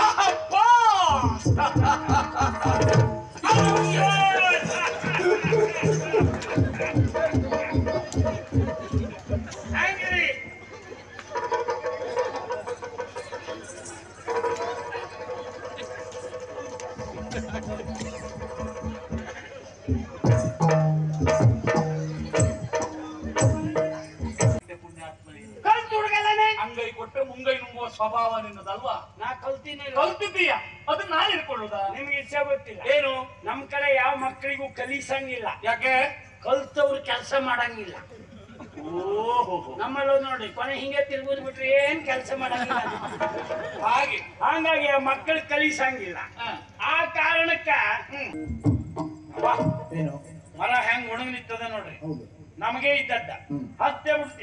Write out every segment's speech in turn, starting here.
ಅಂಗೈ ಕೊಟ್ಟರೆ ಮುಂಗೈ ನುಂಗುವ ಸ್ವಭಾವ ನಿನ್ನದಲ್ವಾ? ನಾ ಕಲ್ತೀನಿ. ಕಲ್ತಿದ್ದೀಯ, ಅದನ್ನ ನಾನು ಹೇಳ್ಕೊಳ್ಳುದ? ನಿಮ್ಗೆ ಇಚ್ಛೆ ಗೊತ್ತಿಲ್ಲ. ಏನು? ನಮ್ ಕಡೆ ಯಾವ ಮಕ್ಕಳಿಗೂ ಕಲಿಸಂಗಿಲ್ಲ. ಯಾಕೆ? ಕಲ್ತವ್ರು ಕೆಲಸ ಮಾಡಂಗಿಲ್ಲ. ಓಹೋ, ನಮ್ಮಲ್ಲೂ ನೋಡಿ ಕೊನೆ ಹಿಂಗೆ ತಿರುಗುದು ಬಿಟ್ರೆ ಏನ್ ಕೆಲಸ ಮಾಡಂಗಿಲ್ಲ. ಹಾಗೆ ಹಂಗಾಗಿ ಆ ಮಕ್ಕಳು ಕಲಿಸಂಗಿಲ್ಲ. ಆ ಕಾರಣಕ್ಕ ಏನು ಮರ ಹೆಂಗ್ ಒಣಗ್ ನಿಂತದ ನೋಡ್ರಿ. ಹೌದು ನಮಗೆ ಇದ್ದದ್ದ ಹತ್ತೆ ಬಿಡ್ತಿ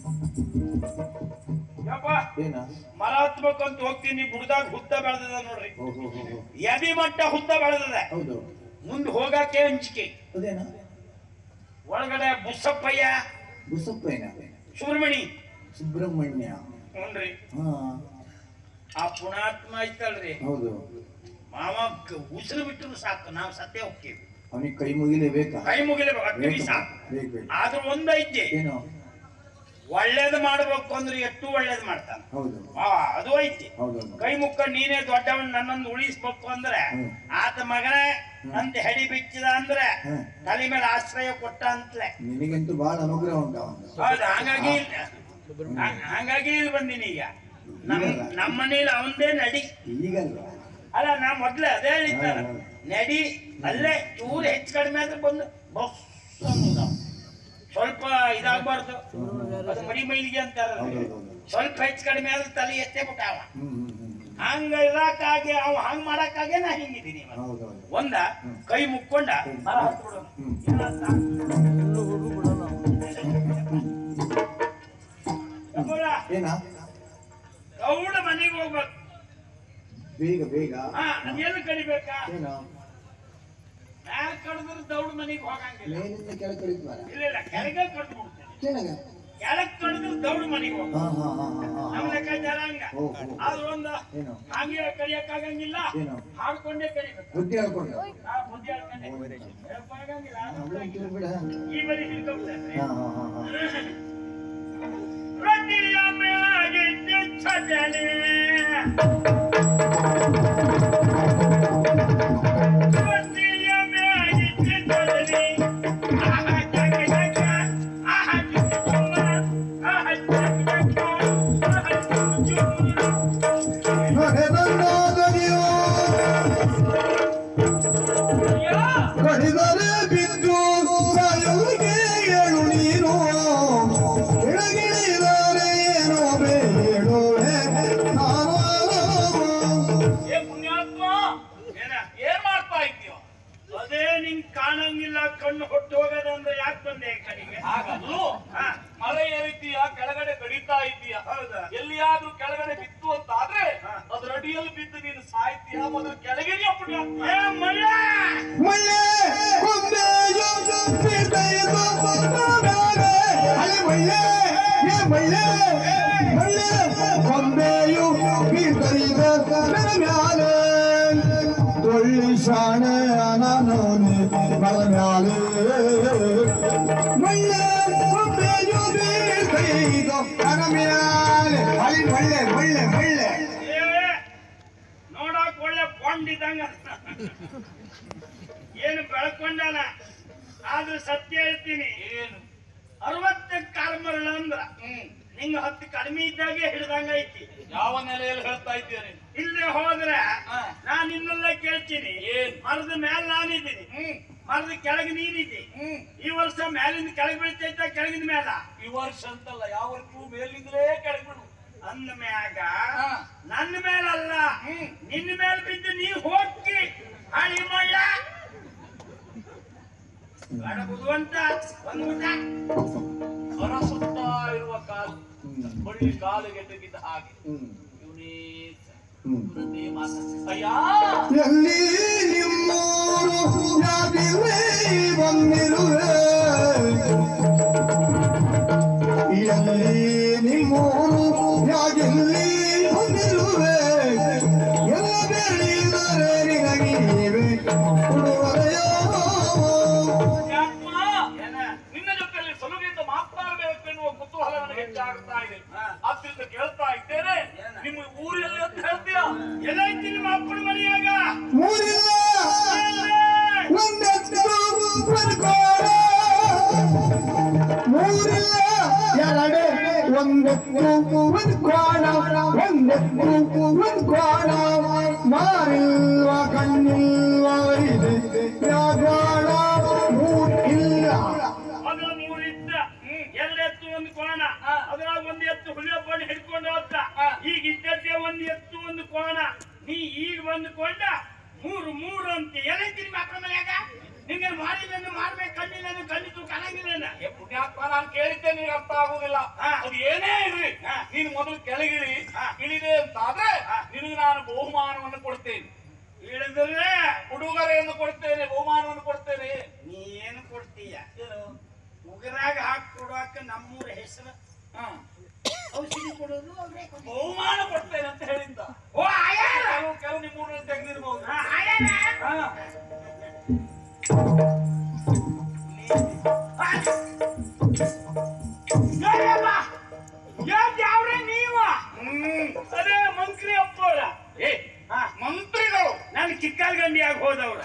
ಯಪ್ಪ. ಏನ ಮರ ಹತ್ಬೇಕು ಅಂತ ಹೋಗ್ತೀನಿ, ಬುಡದಾಗ ಹುದ್ದ ಬೆಳೆದದ ನೋಡ್ರಿ. ಓಹೋ ಎದಿ ಮಟ್ಟ ಹುದ್ದ ಬೆಳೆದದ. ಹೌದು ಮುಂದ್ ಹೋಗಕ್ಕೆ ಹಂಚಿಕೆ. ಅದೇನ ಒಳಗಡೆ ಬುಸ್ಸಪ್ಪಯ್ಯ, ಬುಸಪ್ಪಯ್ಯನ ಸುಬ್ರಹ್ಮಣಿ, ಸುಬ್ರಹ್ಮಣ್ಯ. ನೋಡ್ರಿ ಹಾ ಆ ಪುಣಾತ್ಮ ಐತಲ್ರಿ ಹೌದು. ಮಾವ ಉಸಿರು ಬಿಟ್ಟರು ಸಾಕು, ನಾವು ಸತ್ಯ ಹೋಗ್ತೀವಿ. ಅವನಿಗೆ ಕೈ ಮುಗಿಲೇಬೇಕಾ? ಕೈ ಮುಗಿಲೇಬೇಕು ಸಾಕು. ಆದ್ರೂ ಒಂದೈತಿ, ಏನು ಒಳ್ಳೇದು ಮಾಡ್ಬೇಕು ಅಂದ್ರೆ ಎಷ್ಟು ಒಳ್ಳೇದು ಮಾಡ್ತಾನ. ಹೌದು ಅದು ಐತಿ. ಹೌದೌದು. ಕೈ ಮುಕ್ಕ ನೀನೇ ದೊಡ್ಡವನ್ ನನ್ನನ್ನು ಉಳಿಸ್ಬೇಕು ಅಂದ್ರೆ ಆತ ಮಗನೇ ಅಂತ ಹೆಡಿ ಬಿಚ್ಚಿದ ಅಂದ್ರೆ ತಲೆ ಮೇಲೆ ಆಶ್ರಯ ಕೊಟ್ಟ ಅಂತಲೇ. ನಿನಗಂತೂ ಬಹಳ ಅನುಗ್ರಹ ಉಂಟ. ಹೌದು, ಹಂಗಾಗಿ ಇಲ್ಲಿ ಬಂದಿನಿ. ಈಗ ನಮ್ಮ ಮನೇಲಿ ಅವಂದೇ ನಡಿ. ಈಗಲ್ಲ ಅಲ್ಲ, ನಾ ಮೊದ್ಲೇ ಅದೇ ಹೇಳಿದ್ದ, ನಡಿ ಅಲ್ಲೇ ಚೂರು ಹೆಚ್ಚು ಕಡಿಮೆ ಆದ್ರೆ ಬಂದು ಬಸ್ ಸ್ವಲ್ಪ ಇದಾಗಬಾರ್ದು. ಅದು ಮಡಿ ಮೈಲಿಗೆ ಅಂತಾರ. ಸ್ವಲ್ಪ ಹೆಚ್ಚು ಕಡಿಮೆ ಆದ್ರೆ ತಲೆ ಎಷ್ಟೇ ಬಿಟ್ಟಾವ. ಹಂಗ ಇರಾಕಾಗಿ ಅವ ಹಂಗ ಮಾಡಕ್ಕಾಗೆ ನಾ ಹಿಂಗಿದ್ದೀನಿ. ಒಂದ ಕೈ ಮುಕ್ಕೊಂಡ ಮರ ಹತ್ಬಿಡೋಣ. ಏನ ಗೌಡ ಮನೆಗೆ ಹೋಗ್ಬೇಕು ಬೇಗ ಬೇಗ. ಅದೇನು ಕಡಿಬೇಕಾ? ಏನು ಮ್ಯಾಲ ಕಡಿದ್ರೆ ದೌಡ ಮನೆಗೆ ಹೋಗಂಗಿಲ್ಲ. ಮೇಲಿಂದ ಕೆಳಗೆ ಕಡಿತ ಮಾರ. ಇಲ್ಲ ಕೆಳಗೆ ಕಡ್ದು ಬಿಡ್ತೇನೆ. ಕೆಳಗೆ ಕೆಳಗ್ ಕಡಿದ್ರೆ ದೌಡ ಮನೆಗೆ ಹೋಗ. ಹಾ ಹಾ ಹಾ ಹಾ ನಮ್ಮ ಲೆಕ್ಕಾಚಾರ ಹಂಗ. ಆದ್ರೂ ಒಂದ ಏನು ಹಂಗೆ ಕಡಿಯಕ್ಕಾಗಂಗಿಲ್ಲ, ಏನು ಹಾಡ್ಕೊಂಡೇ ಕಡಿಬೇಕು. ಬುದ್ಧಿ ಹೇಳ್ಕೊಂಡು ಬುದ್ಧಿ ಹೇಳ್ಕೊಂಡೆ ಹೇಳಕ್ಕಾಗಂಗಿಲ್ಲ. ಬಿಡ. ಈ ಬರೀ ಹಿಡ್ಕೊಂಡ್ರೆ ಹಾ ಹಾ ಹಾ ಹಾ ರತಿಯ ಮ್ಯಾಗಿದ್ದ ಛಜನೆ, ರತಿಯ ಮ್ಯಾಗಿದ್ದ ಛಜನೆ, ಆಹಾ ಜಗ ಜಗ, ಆಹಾ ಜುಮ್ಮ, ಆಹಾ ಜಗ ಜಗ, ಆಹಾ ಜುಮ್ಮ. ಕಡಿದರೆ ಬಿದ್ದು ಸಾಯುವಿಗೆ ಏಳು ನೀನು, ಕೆಳಗಿಳಿದರೆ ಏನೋ ಬೇಡುವೆ ನಾನು. ಏ ಪುಣ್ಯಾತ್ಮ, ಏನ್ ಮಾಡ್ತಾ ಇದ್ದೀವ? ಅದೇ ನಿಂಗ್ ಕಾಣಂಗಿಲ್ಲ, ಕಣ್ಣು ಹೊಟ್ಟು ಹೋಗದಂದ್ರೆ ಯಾಕೆ ಬಂದೆ ಈ ಕಡೆಗೆ? ಹಾಗಲ್ಲು ಮಳೆ ಏರಿದ್ದೀಯ, ಕೆಳಗಡೆ ಕಡಿತಾ ಇದ್ದೀಯ. ಹೌದಾ? ಎಲ್ಲಿಯಾದ್ರೂ ಕೆಳಗಡೆ ಬಿತ್ತು ಅಂತ ಆದ್ರೆ ಅದ್ರ ಅಡಿಯಲ್ಲಿ ಬಿದ್ದು ನೀನು ಸಾಯ್ತೀಯ. ಮೊದಲು ಕೆಳಗಿರಿಯ ಪುಣ್ಯಾತ್ಮ. ಏ ಮಳ್ಳ! ಮಳ್ಳೆ ಕೊಂಬೆಯು ಬಿದ್ದೈದು ಮೇಲೆ, ಅಲೆ ಮಳ್ಳೆ ಏ ಮಳ್ಳೆ ಮಳ್ಳೆ ಕೊಂಬೆಯು ಬಿದ್ದೈದು ಮ್ಯಾಲೆ, ತೊಳ್ಳಿ ಶಾಣೆ ನಾನು ಮ್ಯಾಲೆ, ಮಳ್ಳೆ ಕೊಂಬೆಯು ಬಿದ್ದೈದು ಮ್ಯಾಲೆ, ಅಲೆ ಮಳ್ಳೆ ಮಳ್ಳೆ ಮಳ್ಳೆ. ನೋಡಕ್ ಒಳ್ಳೆ ಕೊಂಡಿದ್ದಂಗ ಏನು ಬೆಳ್ಕೊಂಡಾನ. ಆದ್ರೂ ಸತ್ಯ ಹೇಳ್ತೀನಿ, ಏನು 60 ಕಾರ್ಮರಳ ಅಂದ್ರ ನಿಂಗ 10 ಕಡಿಮೆ ಇದ್ದಾಗೆ ಹಿಡ್ದಂಗ ಐತಿ. ಯಾವ ನೆಲೆಯಲ್ಲಿ ಹೇಳ್ತಾ ಇದ್ದೀಯ ನೀನು? ಇಲ್ಲೇ ಹೋದ್ರೆ ನಾನ್ ಇನ್ನೆಲ್ಲ ಕೇಳ್ತೀನಿ. ಏನ್? ಮರದ ಮ್ಯಾಲ ನಾನಿದ್ದೀನಿ, ಮರದ ಕೆಳಗೆ ನೀನಿದ್ದಿ. ಈ ವರ್ಷ ಮ್ಯಾಲಿಂದ ಕೆಳಗೆ ಬೀಳ್ತೈತ, ಕೆಳಗಿನ ಮ್ಯಾಲ? ಈ ವರ್ಷ ಅಂತಲ್ಲ, ಯಾವ ವರ್ಷವೂ ಮೇಲಿಂದಲೇ ಕೆಳಗೆ ಬಿಡು. ಅಂದ ಮ್ಯಾಗ ನನ್ನ ಮೇಲಲ್ಲ, ನಿನ್ನ ಮೇಲೆ ಬಿದ್ದು ನೀ ಹೋಗಿ ಹಳಿ ಮಳ್ಳ ಬುದ್ಧಿವಂತ ಬಂದ್ಬಿಟ್ಟ. ಹೊರಸುತ್ತಾ ಇರುವ ಕಾಲು ಬಳ್ಳಿ ಕಾಲಿಗೆ ತೆಗೆದ ಹಾಗೆ ಇವನೇ ಅಯ್ಯ. ಎಲ್ಲಿ ನಿಮ್ಮೂರು ಯಾದಿರುವೆ ಬಂದಿರುವೆ, ಎಲ್ಲಿ ನಿಮ್ಮೂರು ಯಾಗೆಲ್ಲಿ ಬಂದಿರುವೆ, ಎಲ್ಲ ಒಂದು ಕೋಣ ಒಂದು ಕೋಣ ಮಾರಿಲ್ವ ಕಣ್ಣಿಲ್ವ ಇದೆ ಯಾಗಾಣ ಮೂರಿಲ್ಲ ಅದು ಮೂರಿದ್ದ ಎಲ್ಲೆತ್ತು ಒಂದು ಕೋಣ ಅದ್ರಾಗ ಒಂದು ಎತ್ತು ಹುಲಿಯಪ್ಪನ ಹಿಡ್ಕೊಂಡು ಹೋಗ್ತ ಈಗ ಇದ್ದದ್ದೇ ಒಂದು ಎತ್ತು ಒಂದು ಕೋಣ ನೀ ಈಗ ಬಂದುಕೊಂಡ ಮೂರು ಅಂತ ಏನೈತಿ ಮಕ್ಕಳ ಮನ್ಯಾಗ ನಿಂಗೆ ಮಾಡಿಲ್ಲ ಮಾಡ್ಬೇಕು ಕಣ್ಣಿಲ್ಲ ಕಣ್ಣಿತ್ತು ಕಾಣಂಗಿಲ್ಲ ಪುಣ್ಯಾತ್ಮ ನಾನು ಕೇಳಿದ್ದೆ ನಿನಗೆ ಅರ್ಥ ಆಗುದಿಲ್ಲ ಅದು ಏನೇ ಇರ್ಲಿ ನೀನು ಮೊದಲು ಕೆಳಗಿಳಿ ಇಳಿದೆ ಅಂತ ಆದ್ರೆ ನಿನಗೆ ನಾನು ಬಹುಮಾನವನ್ನು ಕೊಡ್ತೇನೆ ಇಳಿದ್ರೆ ಉಡುಗೊರೆಯನ್ನು ಕೊಡ್ತೇನೆ ಬಹುಮಾನವನ್ನು ಕೊಡ್ತೇನೆ ನೀ ಏನು ಕೊಡ್ತೀಯ ಉಗುರಾಗ ಹಾಕಿ ಕೊಡುವಾಗ ನಮ್ಮೂರ ಹೆಸರು ಔಷಧಿ ಕೊಡೋದು ಬಹುಮಾನ ಕೊಡ್ತೇನೆ ಅಂತ ಹೇಳಿದ್ದ ಓ ಆಯಾರ ಕೆಲವು ನಿಮ್ಮೂರಲ್ಲಿ ತೆಗೆದಿರ್ಬಹುದು ಯಾವ್ರೆ ನೀವ ಅದೇ ಮಂತ್ರಿ ಅಪ್ಪರ ಮಂತ್ರಿಗಳು ನಾನು ಕಿಕ್ಕಾಲ್ಗಂಡಿಯಾಗಿ ಹೋದವ್ರು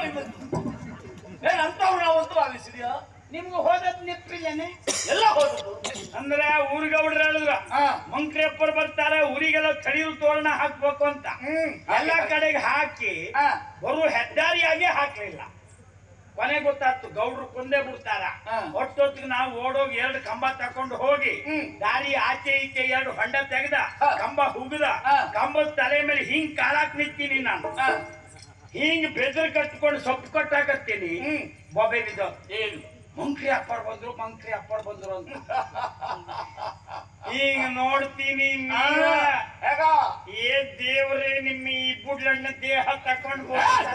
ಅಂತವ್ರು ನಾವಂತೂ ಆಲಿಸಿದ್ಯಾ ನಿಮ್ಗೆ ಹೋದದ್ ನೆಪ್ಪಿಲ್ಲೇನೆ ಎಲ್ಲ ಹೋದದ್ದು ಅಂದ್ರೆ ಊರಿಗೌಡ್ರು ಹೇಳಿದ್ರ ಮಂತ್ರಿ ಅಪ್ಪರು ಬರ್ತಾರೆ ಊರಿಗೆಲ್ಲ ಕಡಿಯು ತೋರಣ ಹಾಕ್ಬೇಕು ಅಂತ ಎಲ್ಲಾ ಕಡೆಗೆ ಹಾಕಿ ಬರು ಹೆದ್ದಾರಿಯಾಗೆ ಹಾಕ್ಲಿಲ್ಲ ಕೊನೆ ಗೊತ್ತಾಯ್ತು ಗೌಡ್ರು ಕೊಂದೇ ಬಿಡ್ತಾರ ಒಟ್ಟೊತ್ತಿಗೆ ನಾವು ಓಡೋಗಿ 2 ಕಂಬ ತಕೊಂಡು ಹೋಗಿ ದಾರಿ ಆಚೆ ಈಚೆ 2 ಹೊಂಡ ತೆಗೆದ ಕಂಬ ಹುಗಿದ ಕಂಬದ ತಲೆ ಮೇಲೆ ಹಿಂಗ್ ಕಾಲಾಕ್ ನಿಂತೀನಿ ನಾನು ಹಿಂಗ್ ಬೆದರ್ ಕಟ್ಕೊಂಡು ಸೊಪ್ಪು ಕಟ್ಟಾಕತ್ತೀನಿ ಬೊಬೆ ಬಿದ್ದ ಏನು ಮಂಕ್ರಿ ಅಪ್ಪರ್ ಬಂದ್ರು ಅಂತ ಈಗ ನೋಡ್ತೀನಿ ಏ ದೇವ್ರೆ ನಿಮ್ಮ ಈ ಬುಡ್ಲಣ್ಣ ದೇಹ ತಕೊಂಡು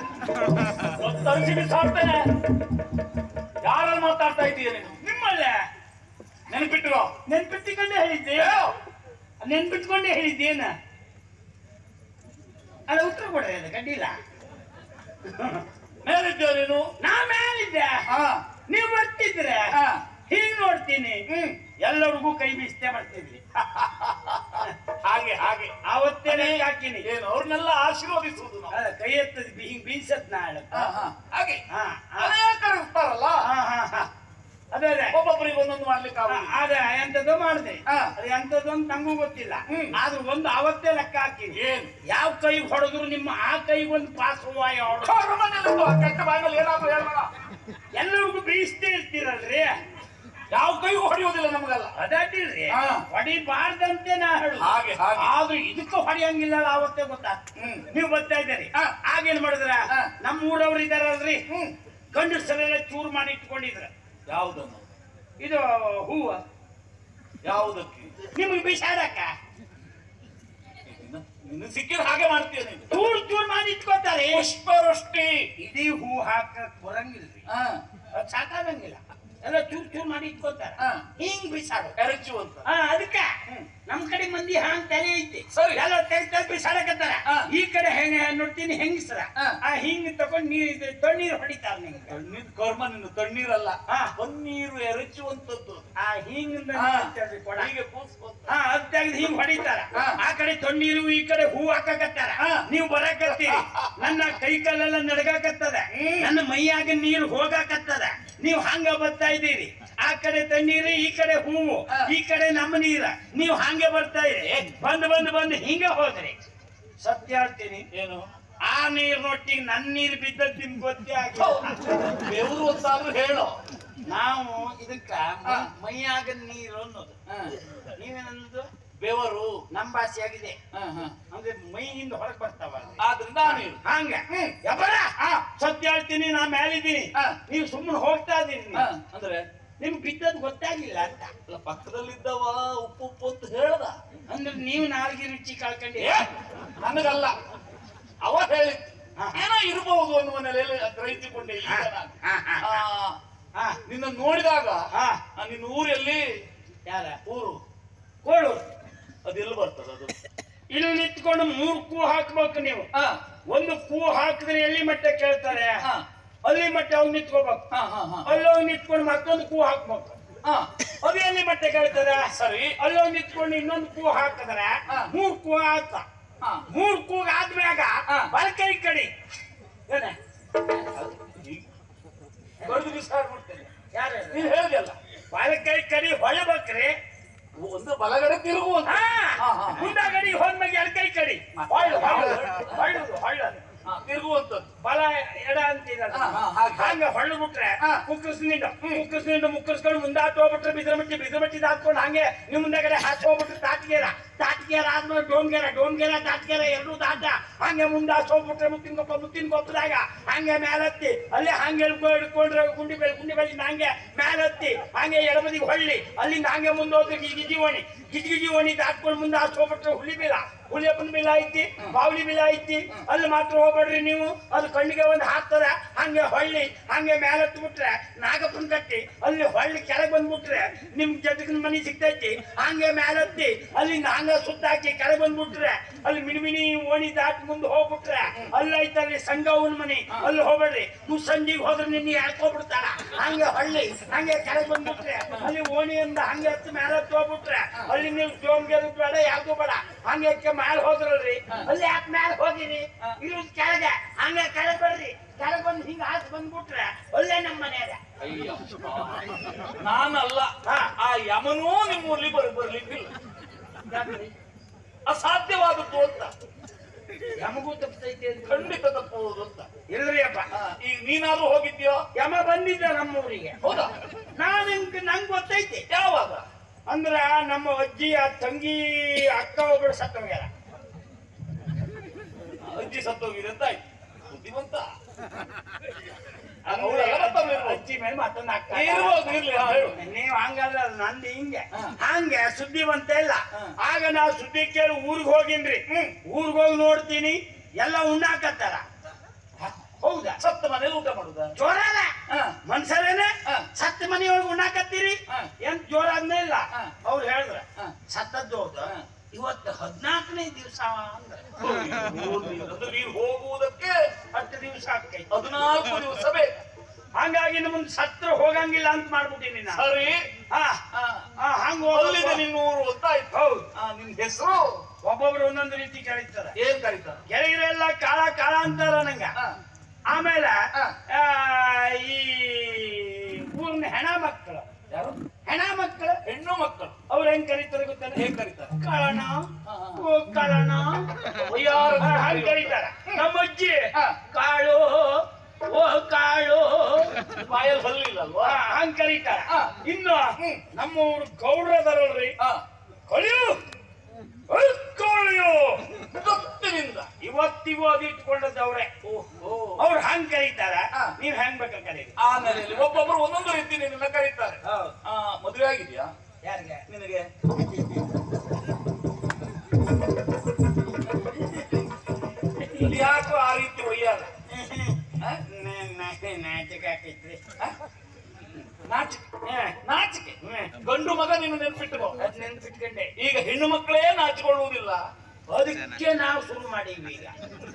ಸಾಡ್ತೇನೆ ಯಾರು ಮಾತಾಡ್ತಾ ಇದ್ದೀಯ ನೀನು ನಿಮ್ಮಲ್ಲೇ ನೆನಪಿಟ್ಟರು ನೆನ್ಪಿಟ್ಕೊಂಡೇ ಹೇಳಿದ್ದೇನ ಅಲ್ಲ ಉತ್ತರ ಕೊಡ್ರಿ ಅದು ಗಡ್ಡಿಲ್ಲ ಮೇಲಿದ್ದೆ ನೀನು ನಾ ಮೇಲಿದ್ದೆ ನೀವು ಬರ್ತಿದ್ರೆ ಹೀಗ್ ನೋಡ್ತೀನಿ ಎಲ್ಲರಿಗೂ ಕೈ ಬೀಸ್ತೇ ಬರ್ತಿದ್ರಿ ಹಾಗೆ ಹಾಗೆ ಆವತ್ತೇನೆ ಹಾಕಿನಿ ಏನು ಅವ್ರನ್ನೆಲ್ಲ ಆಶೀರ್ವದಿಸುವುದು ನಾವು ಕೈ ಎತ್ತದ ಹಿಂಗ್ ಬೀಸತ್ ನಾ ಹಾಗೆ ಅನೇಕರು ಇರ್ತಾರಲ್ಲ ಅದೇ ಒಬ್ಬೊಬ್ಬರಿಗೆ ಒಂದೊಂದು ಮಾಡ್ಲಿಕ್ಕೆ ಅದೇ ಎಂತದ್ದು ಮಾಡಿದೆ ಅದು ಎಂತದೊಂದು ನಂಗೂ ಗೊತ್ತಿಲ್ಲ ಆದ್ರೂ ಒಂದು ಅವತ್ತೇ ಲೆಕ್ಕ ಹಾಕಿನಿ ಏನ್ ಯಾವ ಕೈ ಹೊಡೆದ್ರು ನಿಮ್ಮ ಆ ಕೈಗೊಂದು ಪಾಸ್ ಕೆಟ್ಟ ಬಾಯಲ್ಲಿ ಏನಾದ್ರು ಹೇಳೋಣ ಎಲ್ಲರಿಗೂ ಬೀಸ್ತೇ ಇರ್ತೀರಲ್ರಿ ಯಾವ ಕೈಗೂ ಹೊಡೆಯೋದಿಲ್ಲ ನಮಗಲ್ಲ ಅದಾಟಿಲ್ರಿ ಹೊಡಿಬಾರ್ದಂತೆ ನಾ ಹೇಳು ಹಾಗೆ ಆದ್ರೂ ಇದಕ್ಕೂ ಹೊಡೆಯಂಗಿಲ್ಲ ಅವತ್ತೇ ಗೊತ್ತಾಗ್ತ ನೀವು ಬರ್ತಾ ಇದ್ದೀರಿ ಆಗೇನ್ ಮಾಡಿದ್ರ ನಮ್ಮ ಊರವ್ರು ಇದಾರಲ್ರಿ ಗಂಡಸರೆಲ್ಲ ಚೂರು ಮಾಡಿ ಇಟ್ಕೊಂಡಿದ್ರ ಯಾವುದನ್ನು ಇದು ಹೂವ ಯಾವುದಕ್ಕೆ ನಿಮ್ಗೆ ಬಿಸಾಡಕ್ಕ ನಿನ್ನ ಸಿಕ್ಕಿದ ಹಾಗೆ ಮಾಡ್ತೀಯ ನೀನು ಚೂರ್ ಮಾಡಿ ಇಟ್ಕೋತಾರೆ ಪುಷ್ಪವೃಷ್ಟಿ ಇಡೀ ಹೂ ಹಾಕಕ್ ಬರಂಗಿಲ್ರಿ ಅದು ಸಾಕಾಗಂಗಿಲ್ಲ ಎಲ್ಲ ಚೂರ್ ಮಾಡಿ ಇಟ್ಕೋತಾರ ಹಿಂಗ್ ಬಿಸಾಡು ಎರಚುವಂತ ಅದಕ್ಕ ನಮ್ ಕಡೆ ಮಂದಿ ಹಾಂಗ್ ತಲೆ ಐತಿ ಸರಿ ಎಲ್ಲ ತೆಗ್ದ ಬಿಸಾಡಕತ್ತಾರ ಈ ಕಡೆ ಹೆಂಗ ನೋಡ್ತೀನಿ ಹೆಂಗಸ್ರ ಹಿಂಗ್ ತಕೊಂಡ್ ನೀರ್ ತಣ್ಣೀರ್ ಹೊಡಿತಾರ ನಿಂಗೆ ತಣ್ಣೀರ್ ಕರ್ಮ ನಿನ್ನ ತಣ್ಣೀರಲ್ಲ ಪನ್ನೀರು ಎರಚುವಂತದ್ದು ಹಿಂಗಿಂದ ಹೀಗೆ ಅದ್ ತೆಗ್ದು ಹಿಂಗ್ ಹೊಡಿತಾರ ಆ ಕಡೆ ತಣ್ಣೀರು ಈ ಕಡೆ ಹೂ ಹಾಕಕತ್ತಾರ ನೀವು ಬರಾಕತ್ತೀರಿ ನನ್ನ ಕೈ ಕಾಲೆಲ್ಲ ನಡಗಾಕತ್ತದ ನನ್ನ ಮೈಯಾಗ ನೀರು ಹೋಗಾಕತ್ತದ ನೀವು ಹಂಗ ಬರ್ತಾ ಇದ್ದೀರಿ ಆ ಕಡೆ ತಣ್ಣೀರು ಈ ಕಡೆ ಹೂವು ಈ ಕಡೆ ನಮ್ಮ ನೀರ ನೀವು ಹಂಗೆ ಬರ್ತಾ ಇರಿ ಬಂದು ಹಿಂಗೆ ಹೋದ್ರಿ ಸತ್ಯ ಹೇಳ್ತೀನಿ ಏನು ಆ ನೀರ್ನೊಟ್ಟಿಗೆ ನನ್ನ ನೀರು ಬಿದ್ದದ್ದು ನಿಮ್ಗೆ ಗೊತ್ತೇ ಆಗಿಲ್ಲ ಬೆವರು ಅಂತಾದ್ರೂ ಹೇಳು ನಾವು ಇದಕ್ಕ ಮೈಯಾಗ ನೀರು ಅನ್ನೋದು ನೀವೇನನ್ನೋದು ಬೆವರು ನಮ್ಮ ಭಾಷೆ ಆಗಿದೆ ಅಂದ್ರೆ ಮೈಯಿಂದ ಹೊರಗೆ ಬರ್ತಾವ ಆದ್ರಿಂದ ನೀರು ಹಂಗ ಯಬ್ಬರ ಸತ್ಯ ಹೇಳ್ತೀನಿ ನಾ ಮೇಲಿದ್ದೀನಿ ನೀವು ಸುಮ್ಮನೆ ಹೋಗ್ತಾ ಇದೀನಿ ಅಂದ್ರೆ ನಿಮ್ ಬಿದ್ದದ್ ಗೊತ್ತಾಗಿಲ್ಲ ಅಂತ ಪಕ್ಕದಲ್ಲಿದ್ದವ ಉಪ್ಪು ಉಪ್ಪು ಅಂತ ಹೇಳ್ದ ಅಂದ್ರೆ ನೀವು ನಾಲ್ಗೆ ರುಚಿ ಕಳ್ಕೊಂಡಿ ನನಗಲ್ಲ ಅವ ಹೇಳಿದ್ ಏನೋ ಇರಬಹುದು ಅನ್ನುವ ನೆಲೆಯಲ್ಲಿ ಗ್ರಹಿಸಿಕೊಂಡೆ ಈಗ ನಿನ್ನ ನೋಡಿದಾಗ ನಿನ್ನ ಊರಲ್ಲಿ ಯಾರ ಊರು ಕೋಳೂರು ಅದೆಲ್ಲ ಬರ್ತದ ಅದು ಇಲ್ಲಿ ನಿಂತ್ಕೊಂಡು 3 ಕೂ ಹಾಕ್ಬೇಕು ನೀವು ಒಂದು ಕೂ ಹಾಕಿದ್ರೆ ಎಲ್ಲಿ ಮಟ್ಟ ಕೇಳ್ತಾರೆ ಅಲ್ಲಿ ಮಟ್ಟ ಅವ್ನು ನಿಂತ್ಕೋಬೇಕು ಅಲ್ಲೋಗಿ ನಿಂತ್ಕೊಂಡು ಮತ್ತೊಂದು ಕೂ ಹಾಕ್ಬೇಕು ಅದು ಎಲ್ಲಿ ಮಟ್ಟ ಕೇಳ್ತದೆ ಸರಿ ಅಲ್ಲೋಗಿ ನಿಂತ್ಕೊಂಡು ಇನ್ನೊಂದು ಕೂ ಹಾಕಿದ್ರೆ 3 ಕೂ ಆತ 3 ಕೂಗ್ ಆದ್ಮ್ಯಾಗ ಬಲಕೈ ಕಡಿ ಏನೇ ಕಡಿದು ಬಿಸಾಡ್ ಮಾಡ್ತೇನೆ ಯಾರ ನೀನ್ ಹೇಳಿದೆಲ್ಲ ಬಲಕೈ ಕಡಿ ಹೊಳಬೇಕ್ರಿ ಒಂದು ಬಲಗಡೆ ತಿರುಗುವಂತ ಮುಂದಾಗಡಿ ಹೋದ್ಮಗೆ ಎಡಕೈ ಕಡಿ ಹೊಳ್ಳು ತಿರುಗುವಂತದ್ದು ಬಲ ಎಡ ಅಂತೀರ ಹಂಗ ಹೊಳ್ಳು ಬಿಟ್ರೆ ಮುಕ್ಕರ್ಸ್ಕೊಂಡು ಮುಂದಾತ್ ಹೋಗ್ಬಿಟ್ರೆ ಬಿದ್ರಮಟ್ಟಿ ಹಾಕೊಂಡು ಹಂಗೆ ನಿಮ್ ಮುಂದೆಗಡೆ ಹಾಕಿ ಹೋಗ್ಬಿಟ್ರೆ ತಾಟ್ಗೇರ ಆದ್ಮೇಲೆ ಡೋನ್ಗೇರ ತಾಟ್ಗೇರ ಎರಡೂ ದಾಟ ಹಂಗೆ ಮುಂದಾತ್ ಹೋಗ್ಬಿಟ್ರೆ ಮುತ್ತಿನ ಗೊಪ್ಪದಾಗ ಹಂಗೆ ಮೇಲತ್ತಿ ಅಲ್ಲೇ ಹಂಗೆ ಹಿಡ್ಕೊಂಡ್ರೆ ಗುಂಡಿ ಬೆಳೆಸಿನ ಹಂಗೆ ಮೇಲತ್ತಿ ಹಂಗೆ ಎಡಬದಿಗೆ ಹೊಳ್ಳಿ ಅಲ್ಲಿಂದ ಹಂಗೆ ಮುಂದೆ ಹೋದ್ರೆ ಗಿಜಿ ಓಣಿ ದಾಟ್ಕೊಂಡು ಮುಂದೆ ಹಾಕಿ ಹೋಗ್ಬಿಟ್ರೆ ಹುಲಿಯಪ್ಪನ ಬಿಲ ಐತಿ ಬಾವಲಿ ಬಿಲ ಐತಿ ಅಲ್ಲಿ ಮಾತ್ರ ಹೋಗ್ಬೇಡ್ರಿ ನೀವು ಅದು ಕಣ್ಣಿಗೆ ಒಂದು ಹಾಕ್ತದ ಹಂಗೆ ಹೊಳ್ಳಿ ಹಂಗೆ ಮೇಲೆ ಬಿಟ್ರೆ ನಾಗಪ್ಪನ ಕಟ್ಟಿ ಅಲ್ಲಿ ಹೊಳ್ಳಿ ಕೆಳಗೆ ಬಂದ್ಬಿಟ್ರೆ ನಿಮ್ ಜಗನ ಮನಿ ಸಿಗ್ತೈತಿ ಹಂಗೆ ಮೇಲತ್ತಿ ಅಲ್ಲಿಂದ ಹಂಗ ಸುತ್ತಾಕಿ ಕೆಳಗೆ ಬಂದ್ಬಿಟ್ರೆ ಅಲ್ಲಿ ಮಿಣಿಮಿಣಿ ಓಣಿ ದಾಟಿ ಮುಂದೆ ಹೋಗ್ಬಿಟ್ರೆ ಅಲ್ಲಿ ಐತಲ್ರಿ ಸಂಗವನ ಮನಿ ಅಲ್ಲಿ ಹೋಗ್ಬೇಡ್ರಿ ಮುಸ್ಸಂಜಿಗೆ ಹೋದ್ರೆ ನಿನ್ನ ಎಳ್ಕೊಬಿಡ್ತಾರ ಹಂಗೆ ಹೊಳ್ಳಿ ಹಂಗೆ ಕೆಳಗೆ ಬಂದ್ಬಿಟ್ರೆ ಅಲ್ಲಿ ಓಣಿಯಿಂದ ಹಂಗೆ ಹತ್ತು ಮೇಲತ್ತು ಹೋಗ್ಬಿಟ್ರೆ ಅಲ್ಲಿ ನೀವು ಜೋಮ್ಗೆ ಬೇಡ ಯಾವ್ದು ಬೇಡ ಹಂಗೆ ಮ್ಯಾಲ ಹೋದ್ರಲ್ರಿ ಅಲ್ಲಿ ಯಾಕೆ ಮ್ಯಾಲ ಹೋಗಿರಿ ಇರೋದ್ ಕೆಳಗೆ ಹಂಗೆ ಕೆಳಗೆ ಬರ್ರಿ ಕೆಳಗೆ ಬಂದು ಹಿಂಗ ಹಾಕಿ ಬಂದ್ಬಿಟ್ರೆ ಒಳ್ಳೆ ನಮ್ಮ ಮನೆಯಾಗ ನಾನಲ್ಲ ಆ ಯಮನೂ ನಿಮ್ಮ ಊರ್ಲಿ ಬರ್ಲಿಕ್ಕಿಲ್ಲ ಅಸಾಧ್ಯವಾದದ್ದು ಅಂತ ಯಮಗೂ ತಪ್ಪೈತಿ ಖಂಡಿತ ತಪ್ಪುವುದು ಅಂತ ಇಲ್ರಿ ಅಪ್ಪ ಈಗ ನೀನಾದ್ರೂ ಹೋಗಿದ್ಯೋ ಯಮ ಬಂದಿದ್ದ ನಮ್ಮೂರಿಗೆ ಹೌದಾ ನಂಗೆ ಗೊತ್ತೈತಿ ಯಾವಾಗ ಅಂದ್ರ ನಮ್ಮ ಅಜ್ಜಿಯ ತಂಗಿ ಅಕ್ಕ ಒಬ್ಬಳು ಸತ್ತೋಗ್ಯಾರ ಅಜ್ಜಿ ಸತ್ತೋಗಿದೆ ಅಂತ ಆಯ್ತು ಬುದ್ಧಿವಂತ ಅಜ್ಜಿ ಮೇಲೆ ಮತ್ತೊಂದು ಅಕ್ಕ ನೀವ್ ಹಂಗಲ್ಲ ನಂದು ಹಂಗೆ ಸುದ್ದಿ ಬಂತ ಇಲ್ಲ ಆಗ ನಾವು ಸುದ್ದಿ ಕೇಳಿ ಊರಿಗೆ ಹೋಗಿನ್ರಿ ಊರಿಗೆ ಹೋಗಿ ನೋಡ್ತೀನಿ ಎಲ್ಲ ಉಣ್ಣಾಕತ್ತಾರ ಹೌದಾ ಸತ್ತ ಮನೇಲಿ ಊಟ ಮಾಡುದ ಜೋರಾದ ಮನ್ಸರೇನೆ ಸತ್ತ ಮನೆಯೊಳಗೆ ಉಣ್ಣಾಕತ್ತೀರಿ ಎಂತ ಜೋರಾದ್ನೇ ಇಲ್ಲ ಅವ್ರು ಹೇಳಿದ್ರ ಸತ್ತದ್ದು ಹೌದು ಇವತ್ತು 14ನೇ ದಿವಸ ಅಂದ್ರೆ ನೀರು ಹೋಗುವುದಕ್ಕೆ 10 ದಿವಸ ಆಗ್ತೈತಿ 14 ದಿವಸ ಬೇಕು ಹಂಗಾಗಿ ನಮ್ಮನ್ನ ಸತ್ರ ಹೋಗಂಗಿಲ್ಲ ಅಂತ ಮಾಡ್ಬಿಟ್ಟಿನಿ ನಾನು ಸರಿ ಹಂಗ ಅಲ್ಲಿದೆ ನಿನ್ನ ಊರು ಅಂತ ಆಯ್ತು ಹೌದು ನಿನ್ ಹೆಸರು ಒಬ್ಬೊಬ್ರು ಒಂದೊಂದು ರೀತಿ ಕರೀತಾರೆ ಏನ್ ಕರೀತಾರ ಕೆಳಗಿರೆಲ್ಲ ಕಾಳ ಅಂತಾರ ನಂಗ ಆಮೇಲೆ ಈ ಊರಿನ ಹೆಣ ಮಕ್ಕಳು ಯಾರು ಹೆಣ್ಣು ಮಕ್ಕಳು ಅವ್ರು ಹೆಂಗ್ ಕರೀತಾರೆ ಗೊತ್ತಾನೆ ಹೇಗ್ ಕರೀತಾರೆ ಕಾಳಣ ಹಂಗ್ ಕರೀತಾರ ನಮ್ಮ ಅಜ್ಜಿ ಕಾಳು ಓ ಕಾಳು ಬಾಯಲ್ಲಿ ಬರಲಿಲ್ಲ ಅಲ್ವಾ ಹಂಗ್ ಕರೀತಾರ ಇನ್ನು ನಮ್ಮ ಊರು ಗೌಡ್ರದಾರಲ್ರಿ ಕಳಿಯು ಗೊತ್ತಿನಿಂದ ಇವತ್ತಿಗೂ ಅದು ಇಟ್ಕೊಂಡದ್ದವ್ರೆ ಅವ್ರು ಹಂಗ್ ಕರೀತಾರ ನೀವ್ ಹೆಂಗ್ ಬೇಕಾದ್ರೆ ಕರೀರಿ ಆಮೇಲೆ ಒಬ್ಬೊಬ್ರು ಒಂದೊಂದು ರೀತಿ ನಿನ್ನ ಕರೀತಾರೆ ಮದುವೆ ಆಗಿದ್ಯಾ ಯಾರಿಗೆ ನಿನಗೆ ಯಾಕೋ ಆ ರೀತಿ ಒಯ್ಯಾರ ನಾಚಿಕೆ ಹಾಕೈತ್ರಿ ನಾಚಿಕೆ ಗಂಡು ಮಗ ನೀನು ನೆನ್ಪಿಟ್ಟುಕೋ ನೆನ್ಪಿಟ್ಕೊಂಡೆ ಈಗ ಹೆಣ್ಣು ಮಕ್ಕಳೇ ನಾಚಿಕೊಳ್ಳುವುದಿಲ್ಲ ಅದಕ್ಕೆ ನಾವು ಶುರು ಮಾಡೀವಿ ಈಗ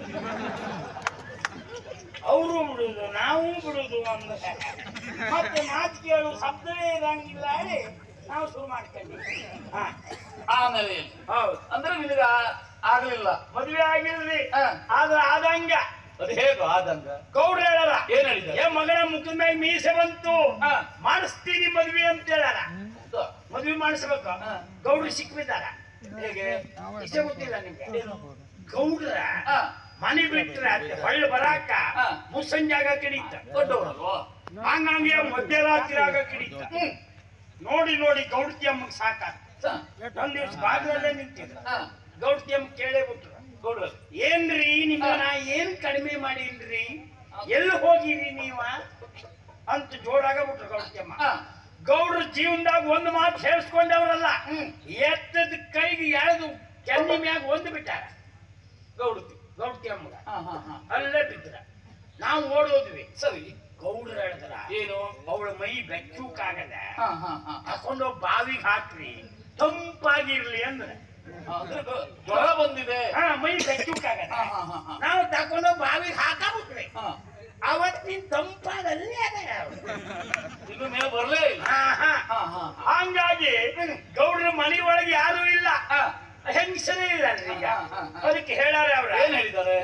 ಅವರು ಬಿಡುದು ನಾವು ಬಿಡುದು ಅಂದ್ರೆ ಮತ್ತೆ ನಾಚಿಕೆ ಹೇಳು ಶಬ್ದವೇ ಇರಂಗಿಲ್ಲ ಹೇಳಿ ನಾವು ಶುರು ಮಾಡ್ಕೊಂಡ್ವಿ ಆಮೇಲೆ ಹೌದು ಅಂದ್ರೆ ನಿನಗ ಆಗ್ಲಿಲ್ಲ ಮದ್ವೆ ಆಗಿಲ್ರಿ ಆದ್ರ ಆದಂಗ ಅದು ಹೇಗೋ ಆದಂಗ ಗೌಡ್ರ ಹೇಳಲ್ಲ ಏನ್ ಹೇಳಿದ ಏ ಮಗನ ಮುಖದ ಮೇಲೆ ಮೀಸೆ ಬಂತು ಮಾಡಿಸ್ತೀನಿ ಮದ್ವೆ ಅಂತ ಹೇಳಾರ ಮದ್ವೆ ಮಾಡಿಸ್ಬೇಕು ಗೌಡ್ರು ಸಿಕ್ಬಿದ್ದಾರ ಹೇಗೆ ಇಷ್ಟೇ ಗೊತ್ತಿಲ್ಲ ನಿಮ್ಗೆ ಗೌಡ್ರ ಮನೆ ಬಿಟ್ರೆ ಹೊಳ್ಳು ಬರಾಕ ಮುಸ್ಸಂಜಾಗ ಕಿಡಿತ ದೊಡ್ಡವರಲ್ವಾ ಹಂಗಂಗೆ ಮಧ್ಯರಾತ್ರಿ ಆಗ ಕಿಡಿತ ನೋಡಿ ಗೌಡ್ತಿ ಅಮ್ಮಗ್ ಸಾಕಾಗ್ತ ಒಂದ್ ದಿವ್ಸ ಬಾಗಿಲಲ್ಲೇ ನಿಂತಿದ್ರು ಗೌಡ್ತಿ ಅಮ್ಮ ಕೇಳೇ ಬಿಟ್ರು ಗೌಡ್ರ ಏನ್ರಿ ನಿಮ್ಮ ನಾ ಏನ್ ಕಡಿಮೆ ಮಾಡಿಲ್ರಿ ಎಲ್ಲಿ ಹೋಗಿರಿ ನೀವ ಅಂತ ಜೋರಾಗ ಬಿಟ್ರು ಗೌಡ್ತಿ ಅಮ್ಮ ಗೌಡ್ರ ಜೀವನದಾಗ ಒಂದು ಮಾತು ಸೇರಿಸ್ಕೊಂಡವ್ರಲ್ಲ ಎತ್ತದ ಕೈಗೆ ಎಳೆದು ಕೆನ್ನಿ ಮ್ಯಾಗ ಒಂದು ಬಿಟ್ಟಾರ ಗೌಡ್ತಿ ಅಮ್ಮಗ ಅಲ್ಲೇ ಬಿದ್ರ ನಾವು ಓಡೋದ್ವಿ ಸರಿ ಗೌಡ್ರ ಹೇಳಿದ್ರ ಏನು ಅವಳ ಮೈ ಬೆಚ್ಚುಕಾಗದ ಹಾಕೊಂಡು ಬಾವಿಗೆ ಹಾಕ್ರಿ ತಂಪಾಗಿರ್ಲಿ ಅಂದ್ರೆ ಜ್ವರ ಬಂದಿದೆ ಮೈ ಬೆಚ್ಚುಕಾಗದ ನಾವು ತಕೊಂಡು ಬಾವಿಗೆ ಹಾಕಬಿಟ್ರಿ ಅವತ್ತಿನ ತಂಪಾಗಲ್ಲೇ ಅದ ಇನ್ನು ಮೇಲೆ ಬರ್ಲೇ ಇಲ್ಲ ಹಂಗಾಗಿ ಗೌಡ್ರ ಮನಿ ಒಳಗೆ ಯಾರು ಇಲ್ಲ ಹೆಂಗಸರೇ ಇಲ್ಲ ಈಗ ಅದಕ್ಕೆ ಹೇಳಾರೆ ಅವ್ರ ಏನ್ ಹೇಳಿದ್ದಾರೆ ನೀ ತಲೆ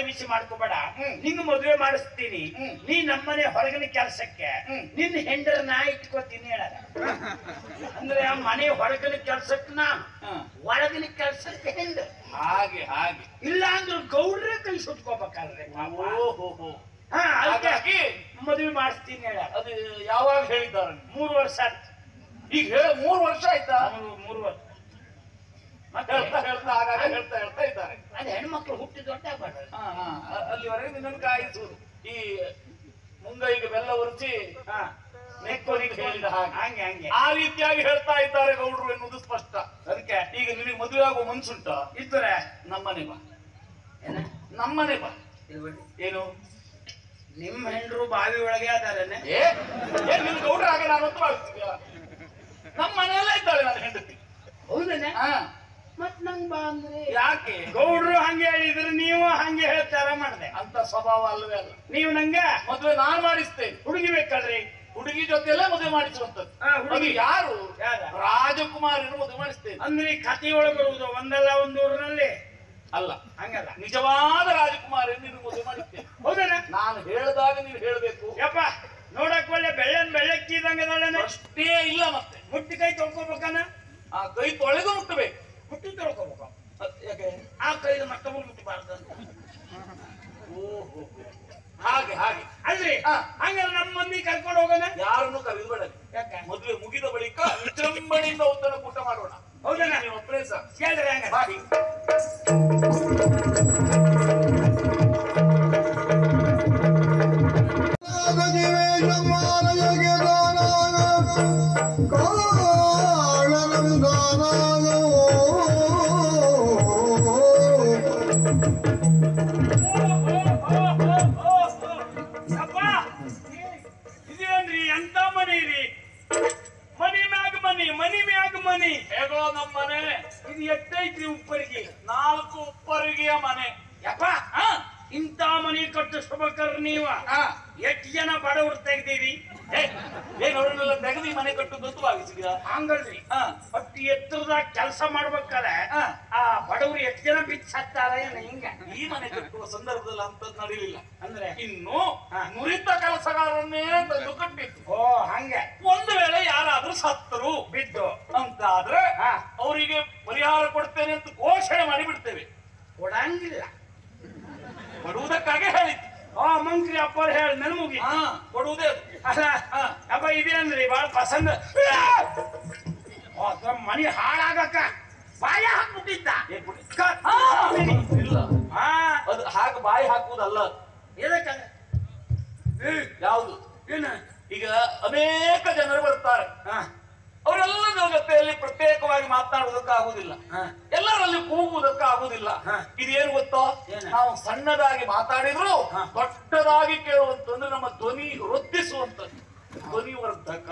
ಬಿಸಿ ಮಾಡ್ಕೋಬೇಡ, ನಿಂಗ ಮದುವೆ ಮಾಡಿಸ್ತೀನಿ, ನೀ ನಮ್ಮನೆ ಹೊರಗಿನ ಕೆಲ್ಸಕ್ಕೆ ನಿನ್ನ ಹೆಂಡರ ನಾ ಇಟ್ಕೋತೀನಿ ಹೇಳ. ಅಂದ್ರೆ ಆ ಮನೆ ಹೊರಗಿನ ಕೆಲ್ಸಕ್ಕೆ ನಾ, ಒಳಗಿನ ಕೆಲ್ಸಕ್ಕೆ ಹೆಂಡ. ಹಾಗೆ ಹಾಗೆ ಇಲ್ಲ ಅಂದ್ರೆ ಗೌಡ್ರೆ ಕೈ ಸುಟ್ಕೋಬೇಕಾದ್ರೆ ಹಾ ಹಾಗಾಗಿ ಮದುವೆ ಮಾಡಿಸ್ತೀನಿ ಹೇಳ. ಅದು ಯಾವಾಗ ಹೇಳಿದ್ದಾರೆ? 3 ವರ್ಷ ಆಯ್ತು. ಈಗ 3 ವರ್ಷ ಆಯ್ತಾ? 3 ವರ್ಷ ಮತ್ತೆ ಹೇಳ್ತಾ ಹೇಳ್ತಾ ಇದ್ದಾರೆ. ಅದೇ ಹೆಣ್ಮಕ್ಳು ಹುಟ್ಟಿ ದೊಡ್ಡ ಅಲ್ಲಿವರೆಗೆ ನಿನ್ನನ್ನು ಕಾಯಿಸುವುದು. ಈ ಮುಂಗೈಗೆ ಬೆಲ್ಲ ಉರಿಸಿ ನೆಕ್ಕೋರಿಗೆ ಹೇಳಿದ ಹಂಗೆ ಹಂಗೆ ಆ ರೀತಿಯಾಗಿ ಹೇಳ್ತಾ ಇದ್ದಾರೆ ಗೌಡ್ರು ಎನ್ನುವುದು ಸ್ಪಷ್ಟ. ಅದಕ್ಕೆ ಈಗ ನಿನಗೆ ಮದುವೆ ಆಗುವ ಮನ್ಸುಂಟ ಇದ್ರೆ ನಮ್ಮನೆ ಬಾ, ನಮ್ಮನೆ ಬಾ. ಏನು ನಿಮ್ಮ ಹೆಂಡ್ರು ಬಾವಿ ಒಳಗೆ ಅದಾರೇನೆ? ನಿನ್ ಗೌಡ್ರ ಹಾಗೆ ನಾನು ಅಂತ ಭಾವಿಸ್ತೀಯ? ನಮ್ಮ ಮನೆಯಲ್ಲೇ ಇದ್ದಾಳೆ ನನ್ನ ಹೆಂಡತಿ. ಹೌದೇನೆ? ಮತ್ ನಂಗ್ ಬಾ ಅಂದ್ರೆ ಯಾಕೆ? ಗೌಡ್ರು ಹಂಗೆ ಹೇಳಿದ್ರೆ ನೀವು ಹಂಗೆ ಹೇಳ್ತಾರ ಮಾಡಿದೆ. ಅಂತ ಸ್ವಭಾವ ಅಲ್ವೇ ಅಲ್ಲ. ನೀವು ನಂಗೆ ಮದುವೆ ನಾನ್ ಮಾಡಿಸ್ತೇನೆ. ಹುಡುಗಿ ಬೇಕಲ್ರಿ? ಹುಡುಗಿ ಜೊತೆಯಲ್ಲೇ ಮದುವೆ ಮಾಡಿಸುವಂತದ್ದು. ಹುಡುಗಿ ಯಾರು? ರಾಜಕುಮಾರಿಯನ್ನು ಮದುವೆ ಮಾಡಿಸ್ತೇನೆ. ಅಂದ್ರೆ ಈ ಕಥೆ ಒಳಗೆ ಬರುವುದು ಒಂದಲ್ಲ ಒಂದು ಊರಿನಲ್ಲಿ ಅಲ್ಲ, ಹಂಗಲ್ಲ, ನಿಜವಾದ ರಾಜಕುಮಾರಿಯನ್ನು ನೀನು ಮದುವೆ ಮಾಡಿಸ್ತೇನೆ. ಹೌದೇನ? ನಾನು ಹೇಳಿದಾಗ ನೀವು ಹೇಳ್ಬೇಕು. ಯಪ್ಪ ನೋಡಕ್ ಒಳ್ಳೆ ಬೆಳ್ಳಕ್ಕಿದಂಗದೊಳ್ಳೆನೆ ಅಷ್ಟೇ ಇಲ್ಲ. ಮತ್ತೆ ಮುಟ್ಟಿ ಕೈ ತೊಳ್ಕೊಬೇಕನ? ಆ ಕೈ ತೊಳೆದು ಮುಟ್ಟಬೇಕು. ಮುಟ್ಟಿ ತೊಳ್ಕೊಬೇಕು. ಯಾಕೆ? ಆ ಕೈದು ಮತ್ತೊಬ್ಬರು ಮುಟ್ಟಬಾರ್ದು ಅಂತ. ಓಹೋ, ಹಾಗೆ ಹಾಗೆ ಅಲ್ರಿ? ಹಂಗಾರೆ ನಮ್ಮ ಮಂದಿ ಕರ್ಕೊಂಡು ಹೋಗೋಣ. ಯಾರನ್ನು ಕರೆದು ಬೇಡ. ಯಾಕೆ? ಮದುವೆ ಮುಗಿದ ಬಳಿಕ ವಿಜೃಂಭಣೆಯಿಂದ ಉತ್ತರ ಕೂಟ ಮಾಡೋಣ. ಹೌದಾ? ನೀವು ಒಬ್ಬರೇ ಸರ್ ಕೇಳ್ರಿ ಹಂಗ ಬಾರಿ. ಇದೇನ್ರಿ ಎಂತ ಮನಿ ರೀ? ಮನಿ ಮ್ಯಾಗ ಮನಿ, ಮನಿ ಮ್ಯಾಗ ಮನಿ. ಹೇಗೋ ನಮ್ಮ ಮನೆ ಇದು ಎಷ್ಟೈತ್ರಿ ಉಪ್ಪರಿಗೆ? 4 ಉಪ್ಪರಿಗೆಯ ಮನೆ. ಯಪ್ಪ ಇಂತ ಮನಿ ಕಟ್ಟಿಸ್ಬೇಕ್ರಿ ನೀವ? ಎಷ್ಟು ಜನ ಬಡವ್ರು ತೆಗ್ದೀರಿ? ಏನ್ ಅವರನ್ನೆಲ್ಲ ತೆಗೆದು ಮನೆ ಕಟ್ಟುದು ಅಂತ ಭಾವಿಸಿದ್ಯಾ? ಹಂಗಲ್ರಿ, ಅಷ್ಟು ಎತ್ತರದಾಗ ಕೆಲಸ ಮಾಡ್ಬೇಕಾದ್ರೆ ಆ ಬಡವ್ರು ಎಷ್ಟು ಜನ ಬಿಚ್ಚ ಹತ್ತಾರ ಏನ ಹಿಂಗ? ಈ ಮನೆ ಕಟ್ಟುವ ಸಂದರ್ಭದಲ್ಲಿ ಅಂತದ್ ನಡೀಲಿಲ್ಲ. ಅಂದ್ರೆ ಇನ್ನು ನುರಿತ ಕೆಲಸಗಾರನ್ನೇ ತಂದು ಕಟ್ಟಿತ್ತು. ಓ ಹಂಗೆ. ಒಂದು ವೇಳೆ ಯಾರಾದ್ರೂ ಸತ್ತರು ಬಿದ್ದು ಅಂತಾದ್ರೆ ಅವರಿಗೆ ಪರಿಹಾರ ಕೊಡ್ತೇನೆ ಅಂತ ಘೋಷಣೆ ಮಾಡಿ ಬಿಡ್ತೇವೆ. ಕೊಡಂಗಿಲ್ಲ, ಕೊಡುವುದಕ್ಕಾಗಿ ಹೇಳಿದ್ದು. ಮಂತ್ರಿ ಅಪ್ಪ ಹೇಳಿ ನನ್ ಮುಗಿ ಕೊಡುವುದೇ ಅದು. ಅಲ್ಲ ಅಪ್ಪ ಇದೇನ್ರಿ ಬಾಳ ಪಸಂದ್. ಮನಿ ಹಾಳಾಗಕ್ಕ ಬಾಯ ಹಾಕ್ಬಿಟ್ಟಿದ್ದ. ಇಲ್ಲ, ಅದು ಹಾಗೆ ಬಾಯಿ ಹಾಕುವುದಲ್ಲ. ಎದಕ್ಕ? ಯಾವುದು? ಏನ? ಈಗ ಅನೇಕ ಜನರು ಬರ್ತಾರೆ. ಅವರೆಲ್ಲರ ಜೊತೆಯಲ್ಲಿ ಪ್ರತ್ಯೇಕವಾಗಿ ಮಾತನಾಡುವುದಕ್ಕಾಗುವುದಿಲ್ಲ, ಎಲ್ಲರಲ್ಲಿ ಕೂಗುವುದಕ್ಕಾಗುವುದಿಲ್ಲ. ಇದೇನು ಗೊತ್ತೋ? ನಾವು ಸಣ್ಣದಾಗಿ ಮಾತಾಡಿದ್ರು ದೊಡ್ಡದಾಗಿ ಕೇಳುವಂತಂದ್ರೆ ನಮ್ಮ ಧ್ವನಿ ವೃದ್ಧಿಸುವಂತದ್ದು ಧ್ವನಿವರ್ಧಕ.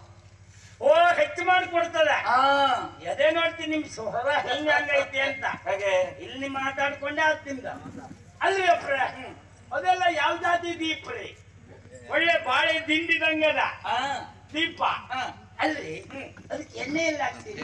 ಓ ಹೆಚ್ಚು ಮಾಡಿಕೊಡ್ತದ. ಎದೆ ನೋಡ್ತೀನಿ ನಿಮ್ ಸ್ವರ ಹೆಂಗೈತಿ ಅಂತ. ಹಾಗೆ ಇಲ್ಲಿ ಮಾತಾಡ್ಕೊಂಡೆ ಆಗ್ತಿಂದ ಅಲ್ರಿ ಅಪ್ರ? ಅದೆಲ್ಲ ಯಾವ ಜಾತಿ ದೀಪ ರೀ? ಒಳ್ಳೆ ಬಾಳೆ ದಿಂಡಿದಂಗದ ದೀಪ ಅಲ್ರಿ? ಅದಕ್ಕೆ ಎಣ್ಣೆ ಎಲ್ಲ ಹಾಕ್ತೀರಿ?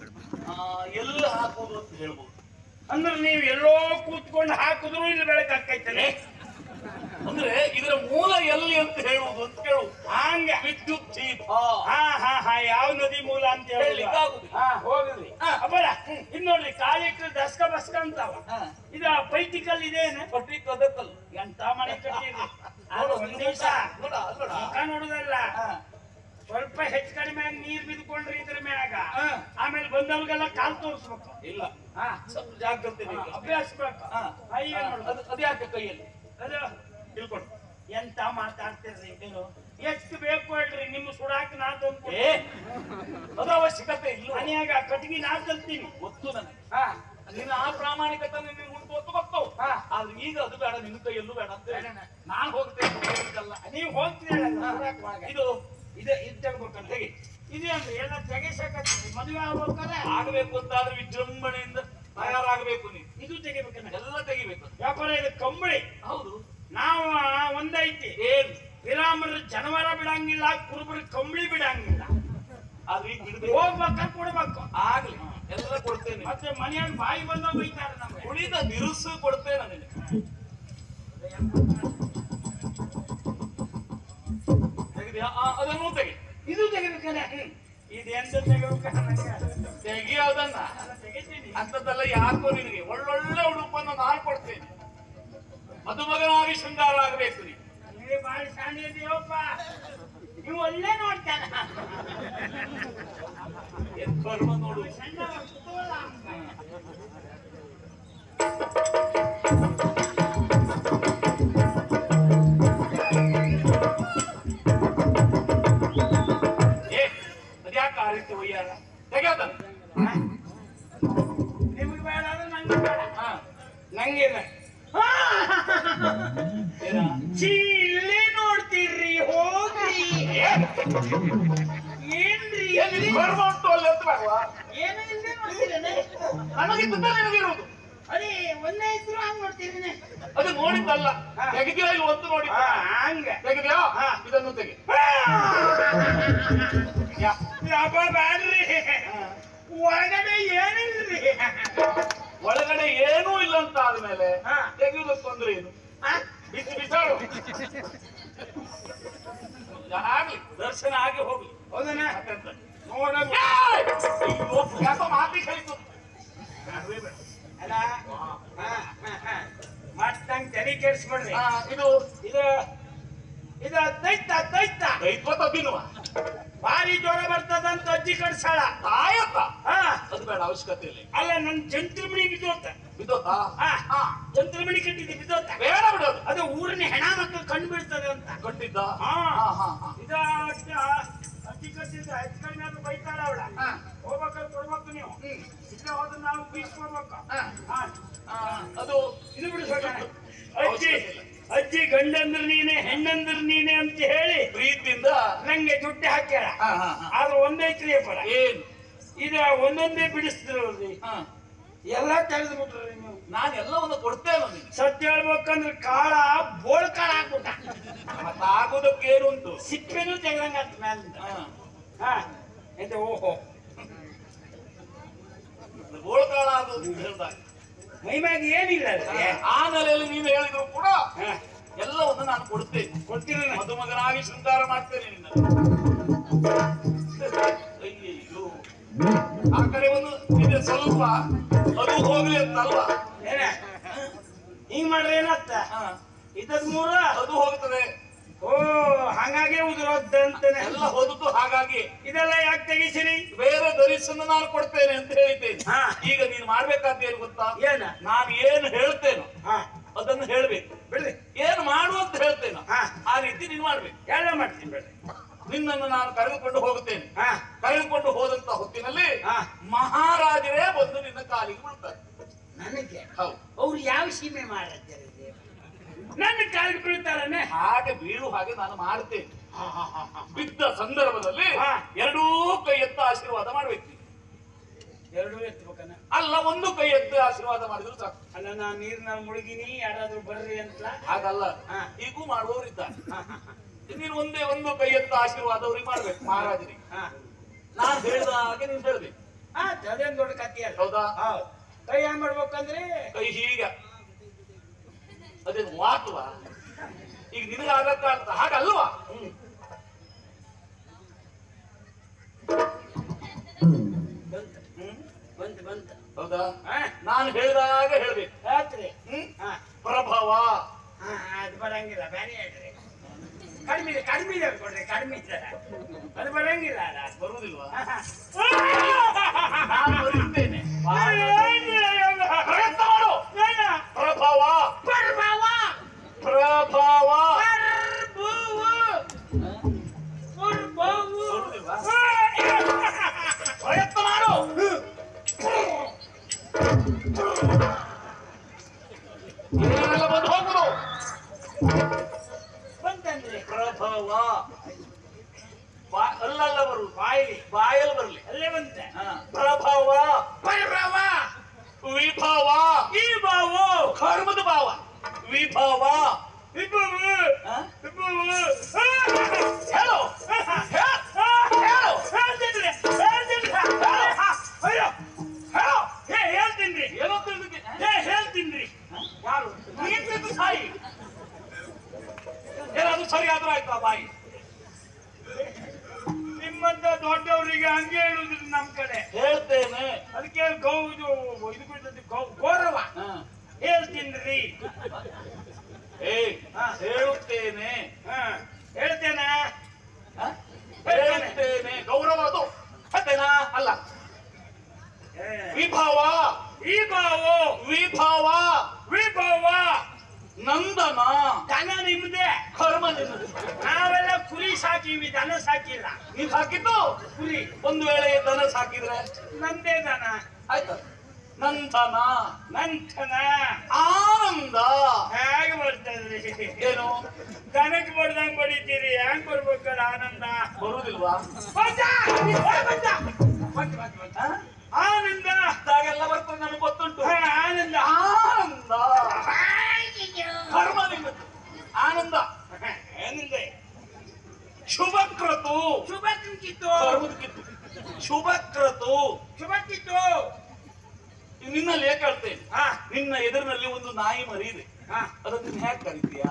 ಎಲ್ಲ ಹಾಕುವುದು ಅಂತ ಹೇಳ್ಬೋದು. ಅಂದ್ರೆ ನೀವು ಎಲ್ಲೋ ಕೂತ್ಕೊಂಡು ಹಾಕಿದ್ರು ಇಲ್ಲಿ ಬೆಳಕಾಕೈತಲ್ಲ. ಅಂದ್ರೆ ಇದರ ಮೂಲ ಎಲ್ಲಿ ಅಂತ ಹೇಳುವುದು ಅಂತ ಕೇಳುವುದು. ಹಂಗ ವಿದ್ಯುತ್ ದೀಪ. ಯಾವ ನದಿ ಮೂಲ ಅಂತ ಹೇಳಿ ಹೋಗ್ರಿ. ಅಬ್ಬರ ಇನ್ ನೋಡ್ರಿ ಕಾಲಿಟ್ಟು ದಸ್ಕ ಬಸ್ಕ ಅಂತಾವ. ಇದ ಪೈಟಿಕಲ್ ಇದೇನು? ಪಟ್ಟಿಕಲ್. ಎಂತ ಮನೆ ಕಟ್ಟಿದ್ರಿ? ಒಂದ್ ದಿವಸ ಮುಖ ನೋಡುದಲ್ಲ, ಸ್ವಲ್ಪ ಹೆಚ್ಚು ಕಡಿಮೆ ನೀರ್ ಬಿದ್ಕೊಂಡ್ರಿ ಇದ್ರ ಮ್ಯಾಗ ಆಮೇಲೆ ಬಂದವ್ರಿಗೆಲ್ಲ ಕಾಲ್ ತೋರಿಸ್ಬೇಕು. ಇಲ್ಲ, ಸ್ವಲ್ಪ ಜಾಗ್ರತೆ ಬೇಕು, ಅಭ್ಯಾಸಬೇಕು. ಅದ್ಯಾಕೆ ಕೈಯಲ್ಲಿ ಅದು ತಿಳ್ಕೊಂಡು ಎಂತ ಮಾತಾಡ್ತಿರ್ರಿ ನೀವು? ಎಷ್ಟು ಬೇಕು ಹೇಳ್ರಿ, ನಿಮ್ ಸುಡಾಕ್ ನಾ ತಂದು ಅದು ಅವಶ್ಯಕತೆ ಇಲ್ಲ. ಮನೆಯಾಗ ಕಟ್ಗಿ ನಾ ತರ್ತೀನಿ. ಗೊತ್ತು ನನಗೆ. ನಿನ್ನ ಆ ಪ್ರಾಮಾಣಿಕತೆ ನಿನ್ನ ಮುಂದೆ ಗೊತ್ತು ಗೊತ್ತು. ಆದ್ರೆ ಈಗ ಅದು ಬೇಡ, ನಿನ್ನ ಕೈಯಲ್ಲೂ ಬೇಡ ಅಂತ ನಾನು ಹೋಗ್ತೇನೆ. ನೀವು ಹೋಗ್ತೀರಲ್ಲ ಇದು ಇದೆ ಇದು ತೆಗ್ಬೇಕಂತ ಹೇಗೆ ಇದೆ ಅಂದ್ರೆ ಎಲ್ಲ ತೆಗಿಸಕತ್ತೀರಿ. ಮದುವೆ ಆಗ್ಬೇಕಾದ್ರೆ ಆಗಬೇಕು ಅಂತಾದ್ರೆ ವಿಜೃಂಭಣೆಯಿಂದ ತಯಾರಾಗಬೇಕು. ನೀವು ಇದು ತೆಗಿಬೇಕಂತ ಎಲ್ಲ ತೆಗಿಬೇಕು. ವ್ಯಾಪಾರ ಇದು ಕಂಬಳಿ. ಹೌದು, ನಾವು ಒಂದೈತಿ ಏನ್ ವಿರಾಮರ ಜನವರ ಬಿಡಂಗಿಲ್ಲ, ಕುರುಬರ ಕಂಬಳಿ ಬಿಡಂಗಿಲ್ಲ. ಆದ್ರೆ ಈಗ ಬಿಡಬೇಕು, ಹೋಗ್ಬೇಕಾದ್ರೆ ಕೊಡ್ಬೇಕು. ಆಗ್ಲಿ ಎಲ್ಲ ಕೊಡ್ತೇನೆ. ಮತ್ತೆ ಮನೆಯಾಗ ಬಾಯಿ ಬಂದ ಬೈತಾರೆ ನಮ್ಗೆ. ಉಳಿದ ನಿರುಸು ಕೊಡ್ತೇನೆ ನನಗೆ. ತೆಗೆದ್ಯಾ? ಅದನ್ನು ತೆಗಿ. ಇದು ತೆಗಿಬೇಕಲ್ಲ ಇದು ಎಂತ ತೆಗಿಬೇಕ ತೆಗಿಯೋದನ್ನ ಅಂತದ್ದೆಲ್ಲ ಯಾಕೋ ನಿನಗೆ ಒಳ್ಳೊಳ್ಳೆ ಉಡುಪನ್ನು ನಾನು ಕೊಡ್ತೇನೆ. ಮದುಮಗನಾಗಿ ಶೃಂಗಾರ ಆಗಬೇಕು ನೀನು. ನೀವು ಬಾಳ ಶಾಣೆ ಇದೆಯಪ್ಪ, ನೀವು ಒಳ್ಳೆ ನೋಡ್ತಾನ ಕರ್ಮ ನೋಡು. ಅದ್ಯಾಕೆ ಆ ರೀತಿ ಒಯ್ಯಾರ? ತೆಗೆಯೋದನ್ನ ನಿಮ್ಗೆ ಬೇಡ ಅಂದ್ರೆ ನಂಗೆ ಬೇಡ. ನಂಗೇನ ಇಲ್ಲೇ ನೋಡ್ತೀರ್ರಿ ಹೋಗ್ರಿ. ಏನ್ರಿ ಕರ್ಮ ಉಂಟು ಅಲ್ಲಿ ಅಂತ ಬೇಡವಾ? ಏನು ಇಲ್ಲದೆ ನೋಡ್ತೀರೇನೆ? ನನಗಿದ್ದ ನಿನಗಿರುವುದು ಅದೇ ಒಂದೇ ಇದ್ರು ಹಂಗ್ ನೋಡ್ತೀರಿ. ಅದು ನೋಡಿದ್ದಲ್ಲ, ತೆಗೆದ್ಯಾ ಇಲ್ಲಿ ಒಂದು ನೋಡಿ. ಹಂಗ ತೆಗೆದ್ಯಾ? ಇದನ್ನು ತೆಗೆ. ಯಾಕ ಬ್ಯಾಡ್ರಿ, ಒಳಗಡೆ ಏನಿಲ್ರಿ. ಒಳಗಡೆ ಏನೂ ಇಲ್ಲ ಅಂತ ಆದ್ಮೇಲೆ ತೆಗೆಯುವುದಕ್ಕೆ ತೊಂದ್ರೆ ಏನು? ಬಿಸಿ ಬಿಸಾಡು. ಆಗ್ಲಿ, ದರ್ಶನ ಆಗಿ ಹೋಗ್ಲಿ. ಹೌದನ ನೋಡ ಯಾಕೋ ಮಾತಿ ಕಲಿತು ಅಲ್ಲ ಮತ್ತಂಗ್ ತಲೆ ಕೆಡಿಸ್ಬಿಡ್ರಿ. ಇದು ಇದು ಇದು ದೈತ ದೈತ ದೈತ್ವ ತಬ್ಬಿನುವ ಭಾರಿ ಜ್ವರ ಬರ್ತದಂತ ಅಜ್ಜಿ ಕಡ್ಸಾಳ. ತಾಯತ್ತ ಹಾ ಅದು ಬೇಡ, ಅವಶ್ಯಕತೆ ಇಲ್ಲ. ಅಲ್ಲ ನನ್ ಜಂತ್ರಮಣಿ ಬಿದ್ದೋತ. ಬಿದ್ದೋತಾ? ಜಂತ್ರಮಣಿ ಕಟ್ಟಿದ್ದೆ ಬಿದ್ದೋತ. ಬೇಡ ಬಿಡೋದು. ಅದು ಊರಿನ ಹೆಣ ಮಕ್ಕಳು ಕಂಡು ಬೀಳ್ತದೆ ಅಂತ ಕಟ್ಟಿದ್ದ. ಇದ ಅಜ್ಜಿ ಕಟ್ಟಿದ್ದ ಹೆಚ್ಚು ಕಡಿಮೆ ಆದ್ರೂ ಬೈತಾಳ ಅವಳ. ಹೋಗ್ಬೇಕಾದ್ರೆ ಕೊಡ್ಬೇಕು ನೀವು. ಇಲ್ಲ ಹೋದ್ರೆ ನಾವು ಬೀಸ್ಕೊಡ್ಬೇಕು. ಅದು ಇದು ಬಿಡಿಸ್ಬೇಕಣ್ಣ. ಅಜ್ಜಿ ಅಜ್ಜಿ ಗಂಡಂದ್ರ ನೀನೆ ಹೆಣ್ಣಂದ್ರ ನೀನೆ ಅಂತ ಹೇಳಿ ಪ್ರೀತಿಯಿಂದ ನಂಗೆ ದುಡ್ಡು ಹಾಕ್ಯಾಳ. ಆದ್ರೆ ಒಂದೈತ್ರಿ ಪರ ಏನು ಇದ ಒಂದೊಂದೇ ಬಿಡಿಸ್ತಿರೋದ್ರಿ. ಎಲ್ಲ ತೆಗೆದು ಬಿಟ್ರಿ ನೀವು. ನಾನು ಎಲ್ಲವನ್ನು ಕೊಡ್ತೇನೆ ನಿನಗೆ. ಸತ್ಯ ಹೇಳ್ಬೇಕಂದ್ರೆ ಕಾಳ ಬೋಳ್ ಕಾಳ ಹಾಕ್ಬಿಟ್ಟ. ಆಗೋದಕ್ಕೇನು ಉಂಟು? ಸಿಪ್ಪೆನೂ ತೆಗ್ದಂಗ ಮ್ಯಾಲಿಂದ. ಎಂತ ಓಹೋ ಗೋಳ್ಕಾಳ ಆಗೋದು ಹೇಳ್ದಾಗ ಮೈಮ್ಯಾಗ ಏನಿಲ್ಲ. ಆ ನೆಲೆಯಲ್ಲಿ ನೀನು ಹೇಳಿದ್ರು ಕೂಡ ಎಲ್ಲವನ್ನು ನಾನು ಕೊಡ್ತೇನೆ. ಕೊಡ್ತೀರ ಮದುಮಗನಾಗಿ ಶೃಂಗಾರ ಮಾಡ್ತೇನೆ ನಿನ್ನ. ಅಯ್ಯೋ ಆ ಕಡೆ ಒಂದು ಇದೆ ಸ್ವಲ್ಪ, ಅದು ಹೋಗ್ಲಿ ಅಂತಲ್ವಾ? ಏನ ಹಿಂಗ್ ಮಾಡ್ರಿ ಏನತ್ತ ಇದ್ದದ್ ಮೂರ ಅದು ಹೋಗ್ತದೆ. ಓ ಹಂಗಾಗೆ ಉದುರೋದಂತಾನೆ ಎಲ್ಲ ಹೋದದ್ದು ಹಾಗಾಗಿ. ಇದೆಲ್ಲ ಯಾಕೆ ತೆಗಿಸಿರಿ? ಬೇರೆ ದರಿಸನ್ನು ನಾನು ಕೊಡ್ತೇನೆ ಅಂತ ಹೇಳಿದ್ದೇನೆ. ಈಗ ನೀನು ಮಾಡ್ಬೇಕಾದ ಏನು ಗೊತ್ತಾ? ಏನ ನಾನು ಏನು ಹೇಳ್ತೇನೋ ಅದನ್ನು ಹೇಳ್ಬೇಕು. ಬಿಡ್ರಿ ಏನು ಮಾಡು ಅಂತ ಹೇಳ್ತೇನೋ ಆ ರೀತಿ ನೀನು ಮಾಡ್ಬೇಕು. ಎಲ್ಲ ಮಾಡ್ತೀನಿ ಬಿಡ್ರಿ. ನಿನ್ನನ್ನು ನಾನು ಕರೆದುಕೊಂಡು ಹೋಗುತ್ತೇನೆ. ಕರೆದುಕೊಂಡು ಹೋದಂತ ಹೊತ್ತಿನಲ್ಲಿ ಮಹಾರಾಜರೇ ಬಂದು ನಿನ್ನ ಕಾಲಿಗೆ ಬೀಳ್ತಾರೆ. ನನಗೆ ಹೌದು. ಅವ್ರು ಯಾವ ಸೀಮೆ ಮಾಡತ್ತಾರೆ? ನನ್ನ ಕಾಲಿಗೆ ಬೀಳ್ತಾರನೆ. ಹಾಗೆ ಬೀಳು ಹಾಗೆ ನಾನು ಮಾಡ್ತೇನೆ. ಬಿದ್ದ ಸಂದರ್ಭದಲ್ಲಿ ಎರಡೂ ಕೈ ಎತ್ತ ಆಶೀರ್ವಾದ ಮಾಡ್ಬೇಕು. ಎರಡೂ ಎತ್ತಬೇಕನ್ನ? ಅಲ್ಲ, ಒಂದು ಕೈ ಎತ್ತ ಆಶೀರ್ವಾದ ಮಾಡಿದ್ರು ಸಾಕು. ಅಲ್ಲ ನಾ ನೀರ್ನಲ್ಲಿ ಮುಳುಗಿನಿ ಯಾರಾದ್ರೂ ಬರ್ರಿ ಅಂತ ಹಾಗಲ್ಲ, ಈಗೂ ಮಾಡುವವರು ಇದ್ದಾರೆ. ನೀನು ಒಂದೇ ಒಂದು ಕೈ ಎತ್ತ ಆಶೀರ್ವಾದ ಅವ್ರಿಗೆ ಮಾಡ್ಬೇಕು ಮಹಾರಾಜರಿಗೆ. ನಾನು ಹೇಳಿದ ಹಾಗೆ ನೀನು ಹೇಳ್ಬೇಕು. ಅದೇನ್ ದೊಡ್ಡ ಕತ್ತಿ ಅಲ್ಲ. ಹೌದಾ? ಕೈ ಹ್ಯಾಂಗ್ ಮಾಡ್ಬೇಕಂದ್ರೆ ಕೈ ಹೀಗೆ ಅದೇನು ಮಾತುವ? ಈಗ ನಿನಗೆ ಆಗತ್ತ ಹಾಗಲ್ವಾ? ಬಂತು ಬಂತು. ಹೌದಾ? ನಾನು ಹೇಳಿದಾಗ ಹೇಳ್ಬೇಕು. ರಾತ್ರಿ ಪ್ರಭವ ಅದು ಬರಂಗಿಲ್ಲ, ಬ್ಯಾರೆ ಹೇಳ್ರಿ. ಕಡಿಮೆ ಕಡಿಮೆ ಇದೆ ಕೊಡ್ರಿ, ಕಡಿಮೆ ಇದೆ. ಅದು ಬರಂಗಿಲ್ಲ. ಬರುವುದಿಲ್ವಾ? ನಾನು ಬರುತ್ತೇನೆ. ಪ್ರಯತ್ನ ಮಾಡು. ಪ್ರಭವ ಪ್ರಭಾವ ಪ್ರಭವ ಬರುವುದಿಲ್ವಾ? ಪ್ರಯತ್ನ ಮಾಡು. ಏನೆಲ್ಲ ಬಂದು ಹೋಗುದು. ಬಂತಂದ್ರಿ ಪ್ರಭವ ಅಲ್ಲಲ್ಲ ಬರುದು, ಬಾಯಲ್ಲಿ ಬರಲಿ. ಅಲ್ಲೇ ಬಂತ. ಪ್ರಭವ ಪ್ರಭಾವ ವಿಭವ ವಿಭವ ಕರ್ಮದ ಭಾವ ವಿಭವ ವಿಭವ ಹೇಳು ಹೇಳ್ತೀನಿ. ಏನೋ ತಿಳಿದಿದ್ದೆ. ಹೇಳ್ತೀನಿ. ಯಾರು? ಸಾಯಿ ಸರಿ ಆದ್ರೂ ಆಯ್ತಾ ಬಾಯಿ? ನಿಮ್ಮಂತ ದೊಡ್ಡವರಿಗೆ ಹಂಗೆ ಹೇಳುದ್ರಿ ನಮ್ ಕಡೆ. ಹೇಳ್ತೇನೆ. ಅದಕ್ಕೆ ಗೌರವ ಹೇಳ್ತೀನ್ರಿ. ಹೇಳುತ್ತೇನೆ. ಹೇಳ್ತೇನೆ. ಹೇಳ್ತೇನೆ. ಗೌರವ ಅದು ಮತ್ತೇನಾ? ಅಲ್ಲ. ವಿಭವ ವಿಭವ ವಿಭವ ನಂದನ. ದನ ನಿಮ್ದೆ, ಕರ್ಮ ನಿನ್ನದು. ನಾವೆಲ್ಲ ಕುರಿ ಸಾಕಿವಿ, ದನ ಸಾಕಿಲ್ಲ. ನೀನ್ ಸಾಕಿದ್ದು ಕುರಿ. ಒಂದು ವೇಳೆ ದನ ಸಾಕಿದ್ರೆ ನಂದೇ ದನ. ಆಯ್ತು. ನಂದನ ನಂತನ ಆನಂದ ಹೇಗೆ ಬರ್ತದ್ರಿ? ಏನು ದನಕ್ಕೆ ಬಡ್ದಂಗ್ ಬಡಿತೀರಿ, ಹೆಂಗ್ ಬರ್ಬೇಕಲ್ಲ ಆನಂದ? ಬರುವುದಿಲ್ವಾ? ಆನಂದ ಹಾಗೆಲ್ಲ ಬರ್ತದೆ, ನನಗೆ ಗೊತ್ತುಂಟು. ಆನಂದ ಆನಂದ ಕರ್ಮ ನಿಮ್ಮದು. ಆನಂದ ಏನಿದೆ? ಶುಭಕ್ರತು. ಶುಭ ಕಿತ್ತು, ಕರ್ಮಕ್ಕಿತ್ತು. ಶುಭಕ್ರತು. ಶುಭ ಕಿತ್ತು. ನಿನ್ನಲ್ಲಿ ಹೇಗೆ ಹೇಳ್ತೇನೆ, ನಿನ್ನ ಎದುರಿನಲ್ಲಿ ಒಂದು ನಾಯಿ ಮರಿ ಇದೆ. ಹಾ, ಅದನ್ನು ಹೇಗೆ ಕರಿತೀಯಾ?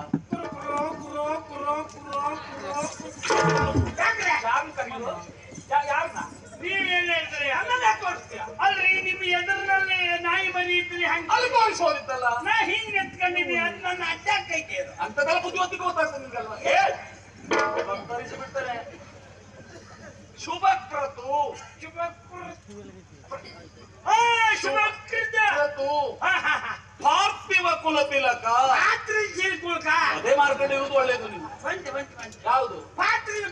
ಯಾರು ಕರೆಯುವುದು? ಯಾರನ್ನ? ನೀವೇನ್ ಹೇಳ್ತೀರಿ? ಅಲ್ರಿ, ನಿಮ್ ಎದುರಿನಲ್ಲಿ ನಾಯಿ ಮರಿ ಇದ್ರಿ, ಹಂಗ ಅಲ್ಲಿ ತೋರಿಸೋದಿತ್ತಲ್ಲ. ನಾ ಹಿಂಗ್ ಎತ್ಕೊಂಡಿನಿ, ಅದು ನನ್ನ ಅಡ್ಡಾಕೈತೆ. ಅಂತದೆಲ್ಲ ಬುದ್ಧಿವಂತಿಕೆ ಗೊತ್ತಾಗ್ತದೆ ನಿಮ್ಗಲ್ವಾ? ತರಿಸಿಬಿಡ್ತಾರೆ. ಶುಭಕ್ರತು. ಶುಭಕ್ರತು ಪಾರ್ಥಿವ ಕುಲ ತಿಲಕ. ಅದೇ ಮಾರ್ಕೊಂಡಿರುವುದು ಒಳ್ಳೇದು. ನೀವು ಯಾವುದು? ಪಾರ್ಥಿವ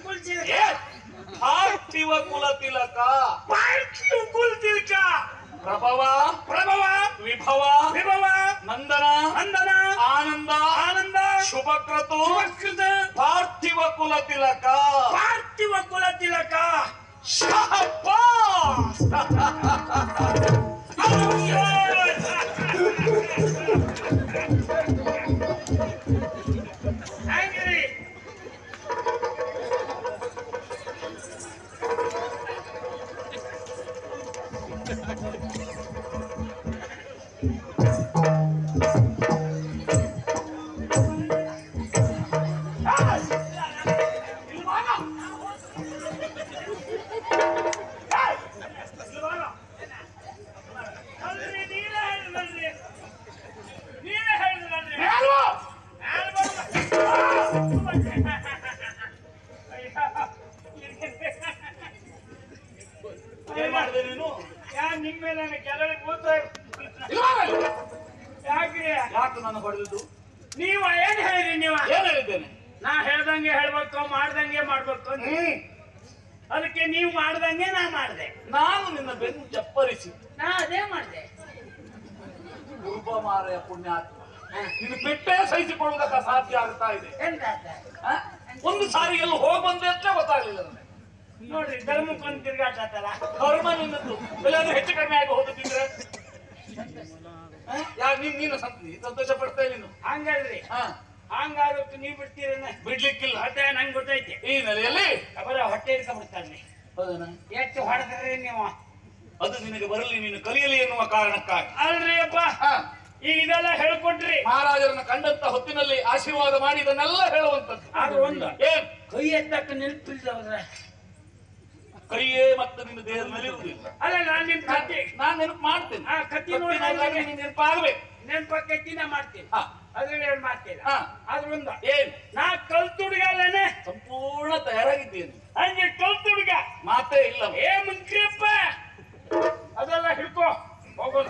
ಕುಲ ತಿಲಕ. ಪ್ರಭವ ವಿಭವ ನಂದನ ಆನಂದ ಶುಭಕ್ರತು ಪಾರ್ಥಿವ ಕುಲ ತಿಲಕ. ಶಾಬಾಸ್. ಏನ್ ಮಾಡಿದೆ ನೀನು? ನಿಮ್ಮ ನನ್ನ ಕೆಳಗೆ ಕೂತ ಯಾಕೆ ನಾನು ಹೊಡೆದಿದ್ದು? ನೀವು ಏನ್ ಹೇಳಿರಿ? ನೀವು ಏನ್ ಹೇಳಿದ್ದೇನೆ? ನಾ ಹೇಳ್ದಂಗೆ ಹೇಳ್ಬೇಕು, ಮಾಡ್ದಂಗೆ ಮಾಡ್ಬೇಕು ಅಂತ. ಅದಕ್ಕೆ ನೀವು ಮಾಡ್ದಂಗೆ ನಾ ಮಾಡ್ದೆ. ನಾನು ನಿನ್ನ ಬೆನ್ನು ಚಪ್ಪರಿಸಿ ನಾ ಅದೇ ಮಾಡ್ದೆ. ಗುರುಬ ಮಾರೆಯ ಪುಣ್ಯಾತ್ಮ, ನಿನ್ನ ಬಿಟ್ಟೇ ಸಹಿಸಿಕೊಳ್ಳುವುದಕ್ಕೆ ಸಾಧ್ಯ ಆಗ್ತಾ ಇದೆ. ಒಂದು ಸಾರಿ ಎಲ್ಲ ಹೋಗಿ ಬಂದೆ ಅಂತ ಗೊತ್ತಾಗ್ಲಿಲ್ಲ ನನಗೆ. ನೋಡ್ರಿ, ಧರ್ಮಕ್ಕೊಂದು ತಿರ್ಗಾಟಲ್ಲ. ಕರ್ಮ ನಿನ್ನದು. ಎಲ್ಲಾದ್ರೂ ಹೆಚ್ಚು ಕಡಿಮೆ ಆಗಿ ಹೋಗುತ್ತಿದ್ರೆ ನೀನು ಸಂತೋಷ ಪಡ್ತಾ ನೀನು. ಹಂಗಲ್ರಿ, ಹಂಗಾದಕ್ಕೆ ನೀವು ಬಿಡ್ತೀರೇನ? ಬಿಡ್ಲಿಕ್ಕಿಲ್ಲ. ಹೊಟ್ಟೆ ನಂಗೆ ಗೊತ್ತೈತಿ. ಈ ನೆಲೆಯಲ್ಲಿ ಅವರ ಹೊಟ್ಟೆ ಇಟ್ಕೊಂಡ್ಬಿಡ್ತಾರ್ರಿ. ಎಷ್ಟು ಹೊಡೆದ್ರಿ ನೀವು? ಅದು ನಿನಗೆ ಬರಲಿ, ನೀನು ಕಲಿಯಲಿ ಎನ್ನುವ ಕಾರಣಕ್ಕಾಗಿ. ಅಲ್ರಿ ಅಪ್ಪ, ಈಗ ಇದೆಲ್ಲ ಹೇಳ್ಕೊಟ್ರಿ. ಮಹಾರಾಜರನ್ನ ಕಂಡಂತ ಹೊತ್ತಿನಲ್ಲಿ ಆಶೀರ್ವಾದ ಮಾಡಿ ಇದನ್ನೆಲ್ಲ ಹೇಳುವಂತದ್ದು. ಆದ್ರೆ ಒಂದು ಏನ್? ಕೈ ಎತ್ತಕ್ಕ ನೆನಪಿಲ್ದವ್ರ ಕೈಯೇ ಮತ್ತೆ ನಿನ್ನ ದೇಹದ ಮೇಲೆ ಇರುವುದಿಲ್ಲ. ಅಲ್ಲ, ನಾನ್ ನಿಮ್ ಕತ್ತಿ ನಾನ್ ನೆನಪು ಮಾಡ್ತೇನೆ. ಕತ್ತಿ ನೋಡಿ ನೆನಪಾಗ್ಬೇಕು. ನೆನಪಕ್ಕಿ ನಾ ಮಾಡ್ತೀನಿ. ಅದ್ರಲ್ಲಿ ಏನ್ ಮಾಡ್ತೀನಿ. ಆದ್ರೆ ಒಂದು ಏನ್? ನಾ ಕಲ್ತುಡ್ಗಲ್ಲನೆ ಸಂಪೂರ್ಣ ತಯಾರಾಗಿದ್ದೇನೆ. ಹಂಗೆ ಕಲ್ತುಡ್ಗ ಮಾತೇ ಇಲ್ಲ. ಏ ಮುಂಕ್ರಿಯಪ್ಪ, ಅದೆಲ್ಲ ಹಿಡ್ಕೋ ಹೋಗೋದು.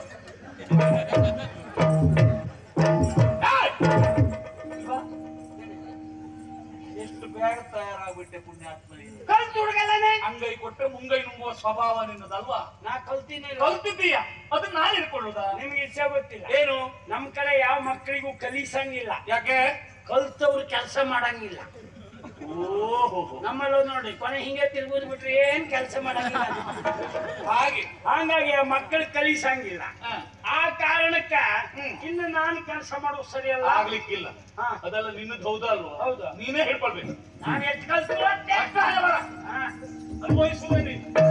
ಎಷ್ಟು ಬೇಗ ತಯಾರಾಗ್ಬಿಟ್ಟೆ ಪುಣ್ಯಾತ್ಮನಿ. ಕಲ್ತುಡ್ಗಲ್ಲನೆ ಅಂಗೈ ಕೊಟ್ಟರೆ ಮುಂಗೈ ನುಂಗುವ ಸ್ವಭಾವ ನಿನ್ನದಲ್ವಾ? ನಾ ಕಲ್ತೀನಿ. ಕಲ್ತಿದ್ದೀಯ, ಅದನ್ನ ನಾನು ಹಿಡ್ಕೊಳ್ಳುದ? ನಿಮ್ಗೆ ಇಷ್ಟ ಗೊತ್ತಿಲ್ಲ. ಏನು? ನಮ್ ಕಡೆ ಯಾವ ಮಕ್ಕಳಿಗೂ ಕಲಿಸಂಗಿಲ್ಲ. ಯಾಕೆ? ಕಲ್ತವ್ರು ಕೆಲಸ ಮಾಡಂಗಿಲ್ಲ. ಓಹೋ, ನಮ್ಮಲ್ಲೂ ನೋಡಿ, ಕೊನೆ ಹಿಂಗೆ ತಿರುಗುದು ಬಿಟ್ರೆ ಏನ್ ಕೆಲಸ ಮಾಡಂಗಿಲ್ಲ. ಹಾಗೆ ಹಂಗಾಗಿ ಆ ಮಕ್ಕಳು ಕಲಿಸಂಗಿಲ್ಲ. ಆ ಕಾರಣಕ್ಕ ಇನ್ನು ನಾನು ಕೆಲಸ ಮಾಡೋದು ಸರಿಯಲ್ಲ. ಆಗ್ಲಿಕ್ಕಿಲ್ಲ. ಅದೆಲ್ಲ ನಿನ್ನದು ಹೌದಾ ಅಲ್ವಾ? ಹೌದು. ನೀನೇ ಹೇಳ್ಕೊಳ್ಬೇಕು. ನಾನು ಎಷ್ಟು ಕಲ್ತು ಅನುಭವಿಸುವ ನೀನು.